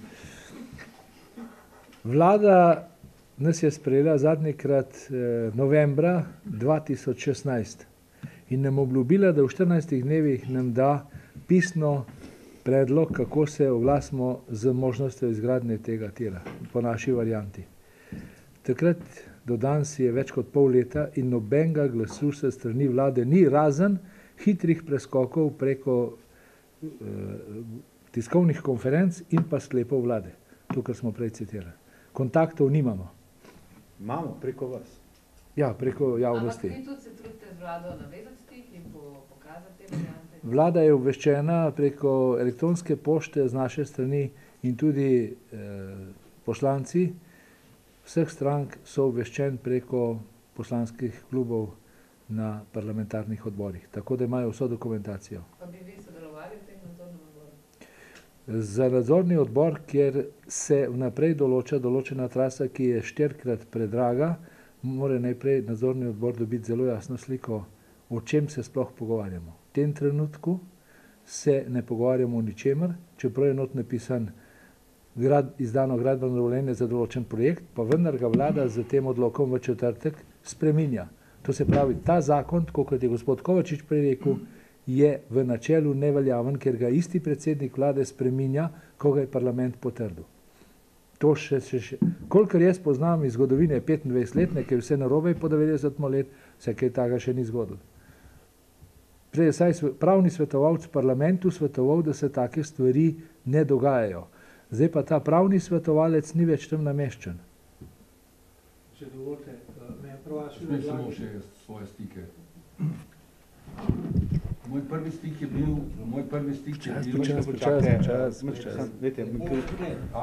Vlada nas je sprejela zadnjikrat eh, novembra dva tisoč šestnajst in nam obljubila, da v štirinajstih dnevih nam da pisno predlog, kako se oglasimo z možnostjo izgradnje tega tira po naši varianti. Takrat do danes je več kot pol leta in nobenega glasu se strani vlade ni, razen hitrih preskokov preko eh, tiskovnih konferenc in pa sklepov vlade. To, kar smo prej citirali. Kontaktov nimamo. Imamo preko vas. Ja, preko javnosti. Ampak vi tudi se trudite z vlado navezati stik in pokazati te variante? Vlada je obveščena preko elektronske pošte z naše strani in tudi eh, poslanci vseh strank so obveščeni preko poslanskih klubov na parlamentarnih odborih. Tako da imajo vso dokumentacijo. Pa bi vi sodelovali v tem nadzornem odboru? Za nadzorni odbor, kjer se vnaprej določa določena trasa, ki je štirikrat predraga, mora najprej nadzorni odbor dobiti zelo jasno sliko, o čem se sploh pogovarjamo. V tem trenutku se ne pogovarjamo o ničemer, čeprav je not napisan grad, izdano gradbeno dovoljenje za določen projekt, pa vendar ga vlada z tem odlokom v četrtek spreminja. To se pravi, ta zakon, tako kot je gospod Kovačič prej rekel, je v načelu neveljaven, ker ga isti predsednik vlade spreminja, ko ga je parlament potrdil. To še, še, še. Kolikor jaz poznam iz zgodovine petindvajsetletne, ker vse narobe po devetdeset let, se kaj takega še ni zgodilo. Prej je saj pravni svetovalec v parlamentu svetoval, da se take stvari ne dogajajo. Zdaj pa ta pravni svetovalec ni več tam nameščen. Če dovolite, me je prva Smem samo še svoje stike. Moj prvi stik je bil, moj prvi stik je bil... Počas, počas, počas, počas. Vete, A?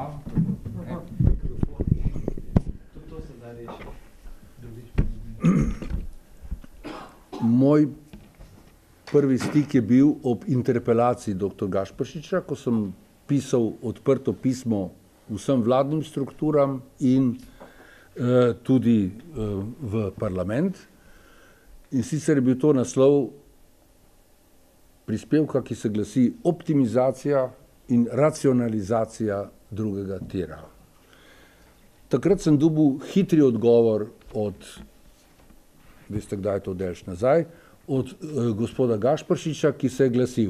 tudi to se da reči. Moj prvi stik je bil ob interpelaciji doktor Gašperšiča, ko sem pisal odprto pismo vsem vladnim strukturam in eh, tudi eh, v parlament. In sicer je bil to naslov prispevka, ki se glasi optimizacija in racionalizacija drugega tira. Takrat sem dobil hitri odgovor od, veste, kdaj je to delš nazaj, od eh, gospoda Gašperšiča, ki se je glasil: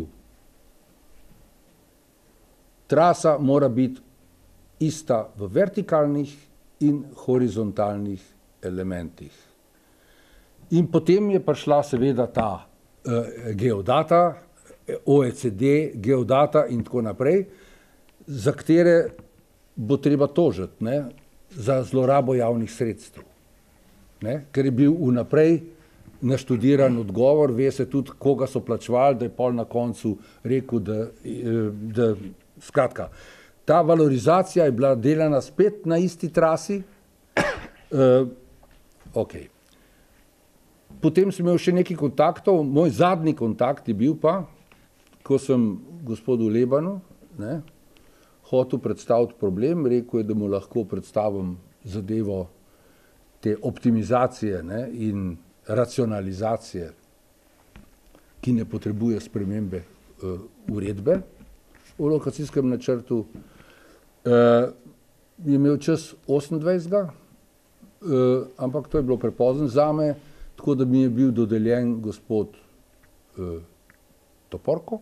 trasa mora biti ista v vertikalnih in horizontalnih elementih. In potem je prišla seveda ta eh, geodata, O E C D, geodata in tako naprej, za katere bo treba tožiti, ne, za zlorabo javnih sredstev. Ne, ker je bil vnaprej naštudiran odgovor, ve se tudi, koga so plačevali, da je pol na koncu rekel, da, da skratka, ta valorizacija je bila delana spet na isti trasi. Uh, ok. Potem sem imel še nekaj kontaktov, moj zadnji kontakt je bil pa, ko sem gospodu Lebanu ne, hotel predstaviti problem, rekel je, da mu lahko predstavim zadevo te optimizacije ne, in racionalizacije, ki ne potrebuje spremembe uh, uredbe v lokacijskem načrtu. Uh, je imel čas osemindvajsetega, uh, ampak to je bilo prepozno zame, tako da mi je bil dodeljen gospod uh, Toporko,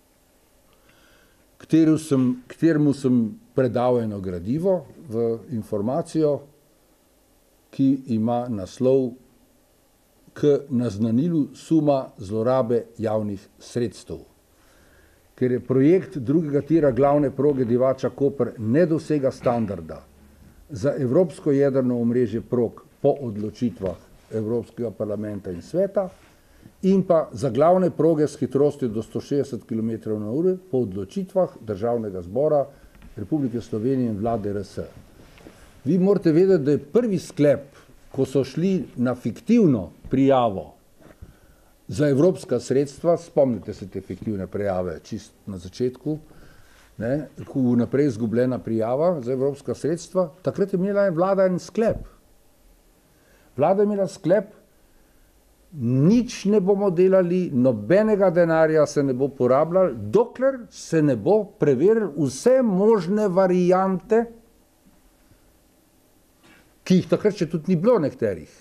sem, kateremu sem predal eno gradivo v informacijo, ki ima naslov K naznanilu suma zlorabe javnih sredstev. ker je projekt drugega tira glavne proge Divača-Koper ne dosega standarda za evropsko jedrno omrežje prog po odločitvah Evropskega parlamenta in sveta in pa za glavne proge s hitrostjo do sto šestdeset kilometrov na uro po odločitvah Državnega zbora Republike Slovenije in vlade R S. Vi morate vedeti, da je prvi sklep, ko so šli na fiktivno prijavo za evropska sredstva, spomnite se te fiktivne prijave čist na začetku, ne, ko vnaprej izgubljena prijava za evropska sredstva, takrat je imela vlada en sklep. Vlada je imela sklep, nič ne bomo delali, nobenega denarja se ne bo porabljal, dokler se ne bo preveril vse možne variante, ki jih takrat še tudi ni bilo nekterih.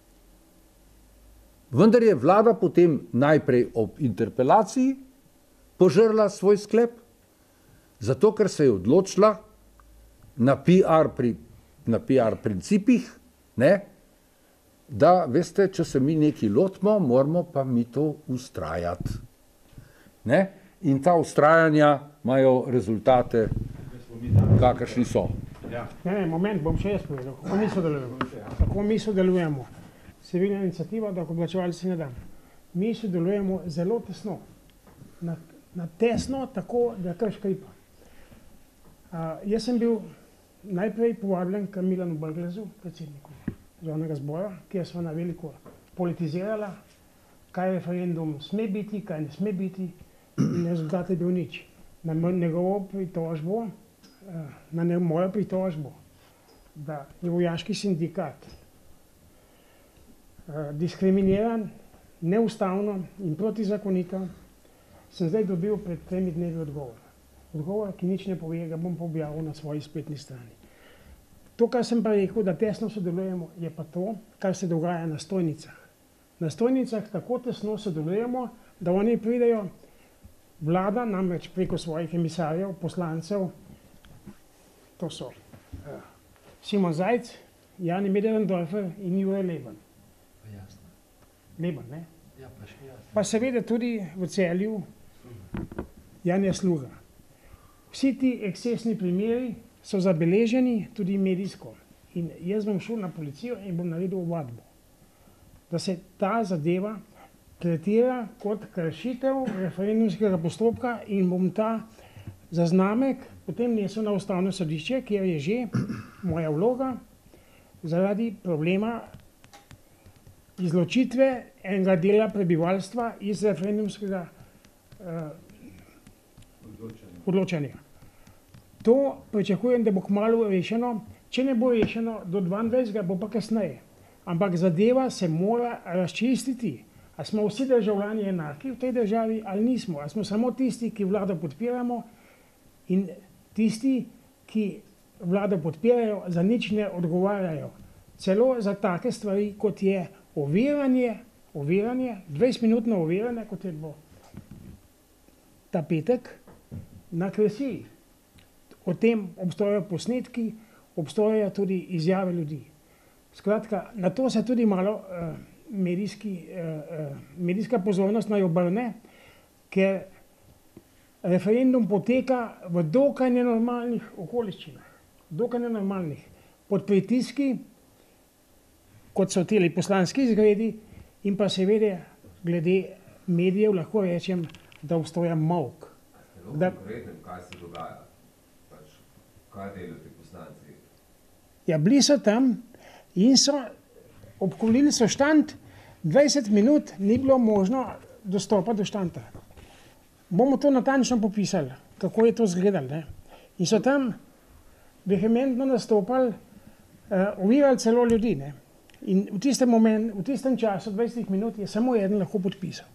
Vendar je vlada potem najprej ob interpelaciji požrla svoj sklep, zato ker se je odločila na P R, pri, na P R principih, ne, da, veste, če se mi nekaj lotimo, moramo pa mi to ustrajati. Ne? In ta ustrajanja imajo rezultate, kakršni so. Ne, ne, moment, bom še jaz povedal, kako mi sodelujemo. Kako mi sodelujemo. Civilna iniciativa, davkoplačevalci ne dam. Mi sodelujemo zelo tesno. Na, na tesno, tako, da kar škripa. Uh, jaz sem bil najprej povabljen k Milanu Brglezu, predsedniku Državnega zbora, kjer smo na veliko politizirala, kaj referendum sme biti, kaj ne sme biti, in rezultat je bil nič. Na njegovo pritožbo, na mojo pritožbo, da je vojaški sindikat diskriminiran, neustavno in protizakonito, sem zdaj dobil pred tremi dnevi odgovor. Odgovor, ki nič ne pove, ga bom pa objavil na svoji spletni strani. To, kar sem pa rekel, da tesno sodelujemo, je pa to, kar se dogaja na stojnicah. Na stojnicah tako tesno sodelujemo, da oni pridejo, vlada namreč preko svojih emisarjev, poslancev, to so uh, Simon Zajc, Jani Möderndorfer in Jure Leben. Leben, ne? Ja, pa še jasno. Pa seveda tudi v Celju Janja Sluga. Vsi ti ekscesni primeri so zabeleženi tudi medijsko. In jaz bom šel na policijo in bom naredil ovadbo, da se ta zadeva tretira kot kršitev referendumskega postopka in bom ta zaznamek potem nesel na Ustavno sodišče, kjer je že moja vloga zaradi problema izločitve enega dela prebivalstva iz referendumskega uh, odločanja. To pričakujem, da bo kmalu rešeno, če ne bo rešeno do dvaindvajsetega, bo pa kasneje. Ampak zadeva se mora razčistiti. A smo vsi državljani enaki v tej državi ali nismo? A smo samo tisti, ki vlado podpiramo in tisti, ki vlado podpirajo, za nič ne odgovarjajo. Celo za take stvari, kot je oviranje, oviranje, dvajsetminutno oviranje, kot je bilo ta petek na Kresiji. O tem obstojajo posnetki, obstojajo tudi izjave ljudi. Skratka, na to se tudi malo uh, medijski, uh, medijska pozornost naj obrne, ker referendum poteka v dokaj nenormalnih okoliščinah. Dokaj nenormalnih. Pod pritiski, kot so teli poslanski izgredi, in pa seveda glede medijev lahko rečem, da obstoja molk. Da, kaj se dogaja? Kaj delajo ti poslanci? Ja, bili so tam in so obkolili so štand, dvajset minut ni bilo možno dostopa do štanda. Bomo to natančno popisali, kako je to izgledalo, ne? In so tam vehementno nastopali, uh, ovirali celo ljudi, ne? In v tistem momentu, v tistem času, dvajset minut, je samo eden lahko podpisal.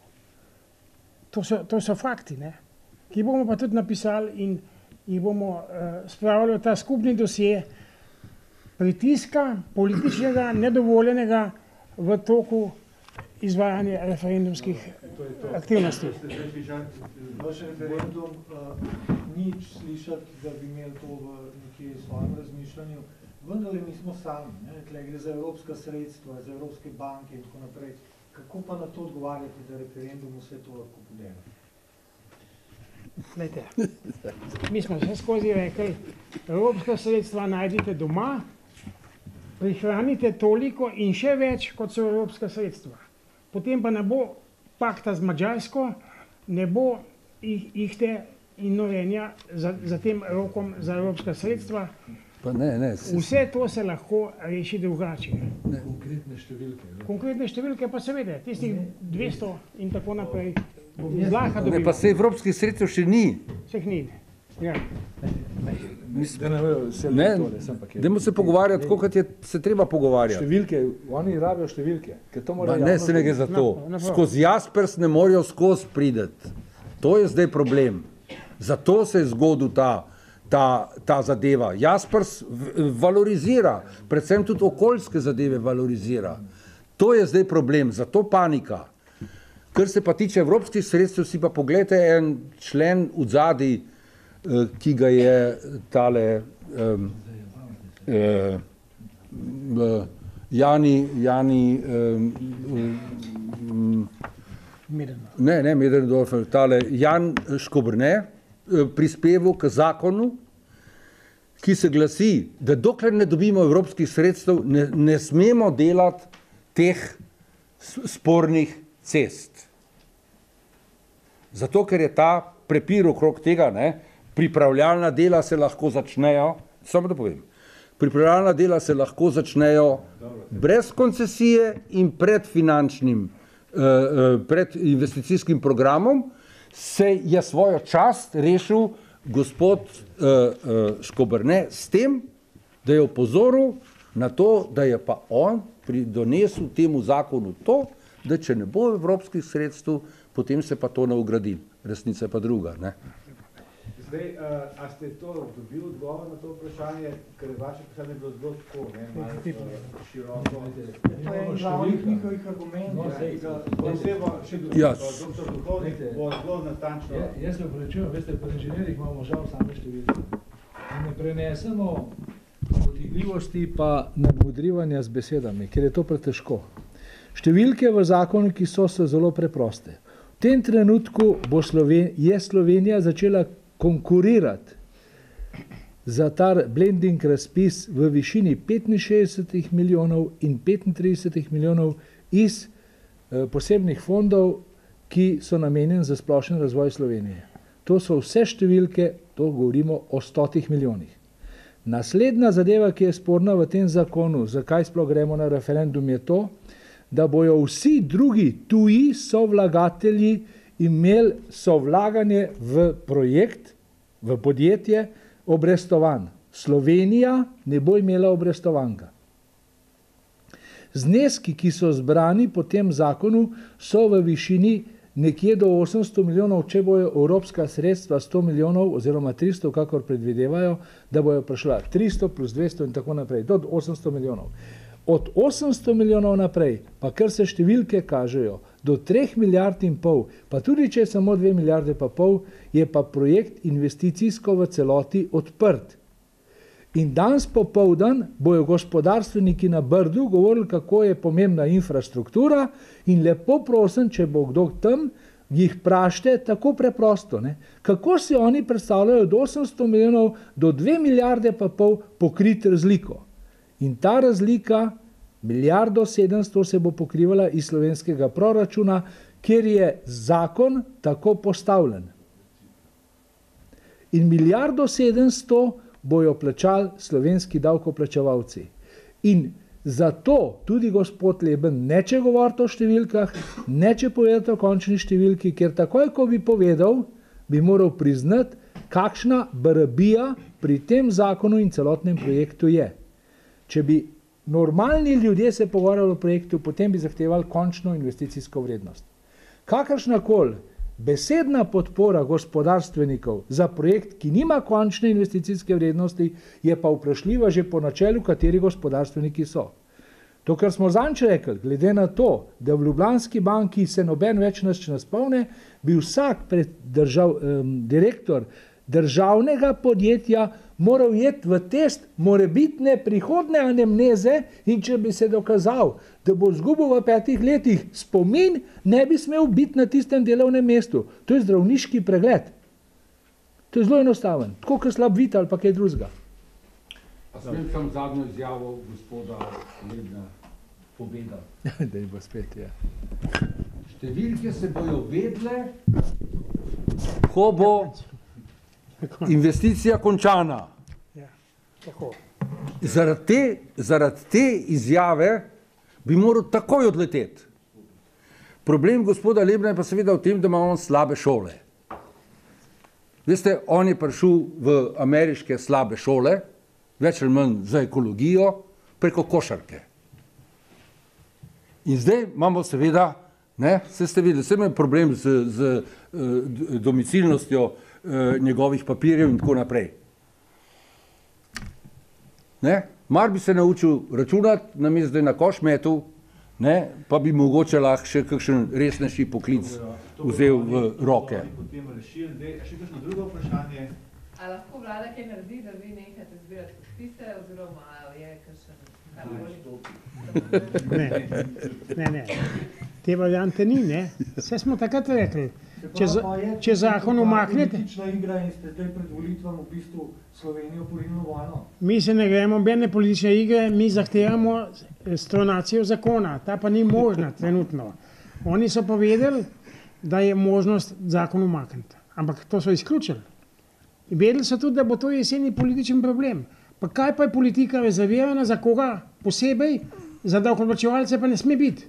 To so, to so fakti, ne? Ki bomo pa tudi napisali in jih bomo uh, spravili v ta skupni dosje pritiska političnega, nedovoljenega v toku izvajanja referendumskih aktivnosti. Vaš referendum uh, nič slišati, da bi imeli to v nekje svojem razmišljanju, vendar mi smo sami, ne? Tle gre za evropska sredstva, za evropske banke in tako naprej. Kako pa na to odgovarjate, da referendum vse to lahko podela? Glejte, mi smo vse skozi rekli, evropska sredstva najdite doma, prihranite toliko in še več, kot so evropska sredstva. Potem pa ne bo pakta z Madžarsko, ne bo ihte in novenja za, za tem rokom za evropska sredstva. Pa ne, ne. Vse to se lahko reši drugače. Konkretne številke. Konkretne številke pa seveda, tistih dvesto in tako naprej. Zlahka dobiva. Ne, pa se evropskih sredstev še ni. Vseh ni. Ja. Ne, dajmo se pogovarjati, tako kot je se treba pogovarjati. Številke, oni rabijo številke. Ker to Ma ne, se ne gre za to. Skozi Jaspers ne morajo skozi prideti. To je zdaj problem. Zato se je zgodil ta Ta, ta zadeva. Jaspers valorizira, predvsem tudi okoljske zadeve valorizira. To je zdaj problem, zato panika. Kar se pa tiče evropskih sredstev, si pa pogledajte en člen v zadnji, ki ga je tale um, uh, Jani, Jani um, um, ne, ne, Medendorfer, tale Jan Škobrne prispeval k zakonu, ki se glasi, da dokler ne dobimo evropskih sredstev, ne, ne smemo delati teh spornih cest. Zato, ker je ta prepir okrog tega, ne, pripravljalna dela se lahko začnejo, samo da povem, pripravljalna dela se lahko začnejo brez koncesije in pred finančnim, pred investicijskim programom, se je svojo čast rešil gospod uh, uh, Škobrne s tem, da je opozoril na to, da je pa on donesel temu zakonu to, da če ne bo evropskih sredstev, potem se pa to ne ugradi. Resnica je pa druga. Ne? Zdaj, uh, a ste to dobili odgovor na to vprašanje, ker vaše vprašanje je bilo zelo tako, ne, malo uh, široko. To je en glavnih njihovih argumentov. Posebno še doktor Duhovnik bo zelo natančno. Jaz se upravičujem, veste, pri inženirjih imamo žal same številke. Ne prenesemo potigljivosti pa nadmudrivanja z besedami, ker je to pretežko. Številke v zakonu, ki so, so zelo preproste. V tem trenutku bo Sloven, je Slovenija začela konkurirati za ta blending razpis v višini petinšestdeset milijonov in petintrideset milijonov iz eh, posebnih fondov, ki so namenjeni za splošen razvoj Slovenije. To so vse številke, to govorimo o stotih milijonih. Naslednja zadeva, ki je sporna v tem zakonu, zakaj sploh gremo na referendum, je to, da bojo vsi drugi tuji sovlagatelji imeli sovlaganje v projekt, v podjetje obrestovan. Slovenija ne bo imela obrestovanega. Zneski, ki so zbrani po tem zakonu, so v višini nekje do osemsto milijonov, če bojo evropska sredstva sto milijonov oziroma tristo, kakor predvidevajo, da bojo prišla tristo plus dvesto in tako naprej, do osemsto milijonov. Od osemsto milijonov naprej, pa kar se številke kažejo, do treh milijard in pol, pa tudi če je samo dve milijarde pa pol, je pa projekt investicijsko v celoti odprt. In danes popoldan bojo gospodarstveniki na Brdu govorili, kako je pomembna infrastruktura in lepo prosim, če bo kdo tam, jih vprašajte tako preprosto. Ne? Kako si oni predstavljajo od osemsto milijonov do dve milijarde pa pol pokriti razliko? In ta razlika, milijardo sedemsto, se bo pokrivala iz slovenskega proračuna, kjer je zakon tako postavljen. In milijardo sedemsto bojo plačali slovenski davkoplačevalci. In zato tudi gospod Leben neče govoriti o številkah, neče povedati o končni številki, ker takoj, ko bi povedal, bi moral priznati, kakšna barabija pri tem zakonu in celotnem projektu je. Če bi normalni ljudje se pogovarjali o projektu, potem bi zahtevali končno investicijsko vrednost. Kakršnakoli besedna podpora gospodarstvenikov za projekt, ki nima končne investicijske vrednosti, je pa vprašljiva že po načelu, kateri gospodarstveniki so. To, kar smo zanč rekli, glede na to, da v Ljubljanski banki se noben več nas ne spomne, bi vsak držav, um, direktor državnega podjetja moral jeti v test morebitne prihodne anemneze in če bi se dokazal, da bo izgubil v petih letih spomin, ne bi smel biti na tistem delovnem mestu. To je zdravniški pregled. To je zelo enostaven, tako kot slab vid ali pa kaj drugega. A smem sam zadnjo izjavo gospoda Lebna povedati? Daj bo spet, ja. Številke se bojo vedle, ko bo investicija končana. Ja, tako. Zaradi te, zaradi te izjave bi moral takoj odleteti. Problem gospoda Lebna je pa seveda v tem, da ima on slabe šole. Veste, on je prišel v ameriške slabe šole, več ali manj za ekologijo, preko košarke. In zdaj imamo seveda, ne, se ste videli, se ima problem z, z uh, domicilnostjo uh, njegovih papirjev in tako naprej. Ne, mar bi se naučil računati, namesto da je na koš metal, ne, pa bi mogoče lahko še kakšen resnejši poklic vzel v roke. Potem rešili, dej, še kakšno drugo vprašanje? A lahko vlada kaj naredi, da vi nehate zbirati podpise, oziroma je kakšen karkoli? Ne, ne, ne. Te variante ni, ne. Vse smo takrat rekli. Če, če zakon umaknete... Politična igra in ste zdaj pred volitvami v bistvu Slovenijo porinilo vojno. Mi se ne gremo bene politične igre, mi zahtevamo stronacijo zakona. Ta pa ni možna trenutno. Oni so povedali, da je možnost zakon umakniti. Ampak to so izključili. Vedeli so tudi, da bo to jeseni političen problem. Pa kaj pa je politika rezervirana za koga posebej, za davkoplačevalce pa ne sme biti.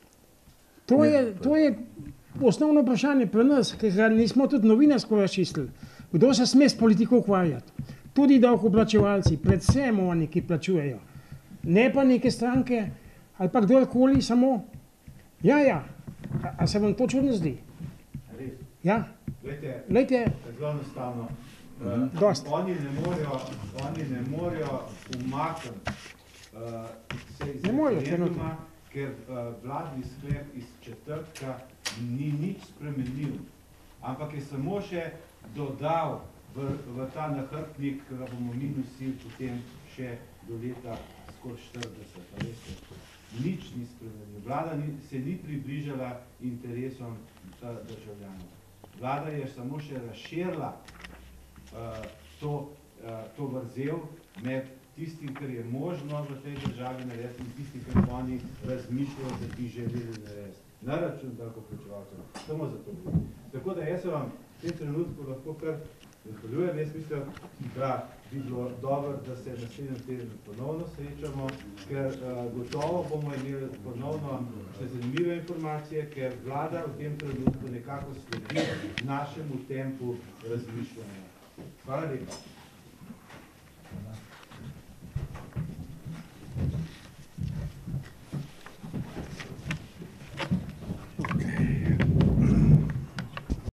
To je, to je osnovno vprašanje pri nas, ker nismo tudi novinarsko razčistili. Kdo se sme s politiko ukvarjati? Tudi davkoplačevalci, predvsem oni, ki plačujejo. Ne pa neke stranke ali pa kdorkoli, samo ja, ja. A, a se vam to čudno zdi? Res? Ja. Glejte, Glejte. zelo enostavno. Mhm. Uh, oni ne morejo, oni ne morejo umakniti uh, se iz referenduma, ker uh, vladni sklep iz četrtka ni nič spremenil, ampak je samo še dodal v, v ta nahrbtnik, ki ga bomo mi nosili potem še do leta skoraj štirideset. Veste? Nič ni spremenil. Vlada ni, se ni približala interesom uh, državljanov. Vlada je samo še razširila uh, to, uh, to vrzel med tistim, kar je možno v tej državi narediti in tistim, kar oni razmišljajo, da bi želeli narediti. Na račun davkoplačevalcev. Samo za to govorim. Tako da jaz vam v tem trenutku lahko kar zahvaljujem. Jaz mislim, da bi bilo dobro, da se naslednjem tednu ponovno srečamo, ker uh, gotovo bomo imeli ponovno še zanimive informacije, ker vlada v tem trenutku nekako sledi našemu tempu razmišljanja. Hvala lepa.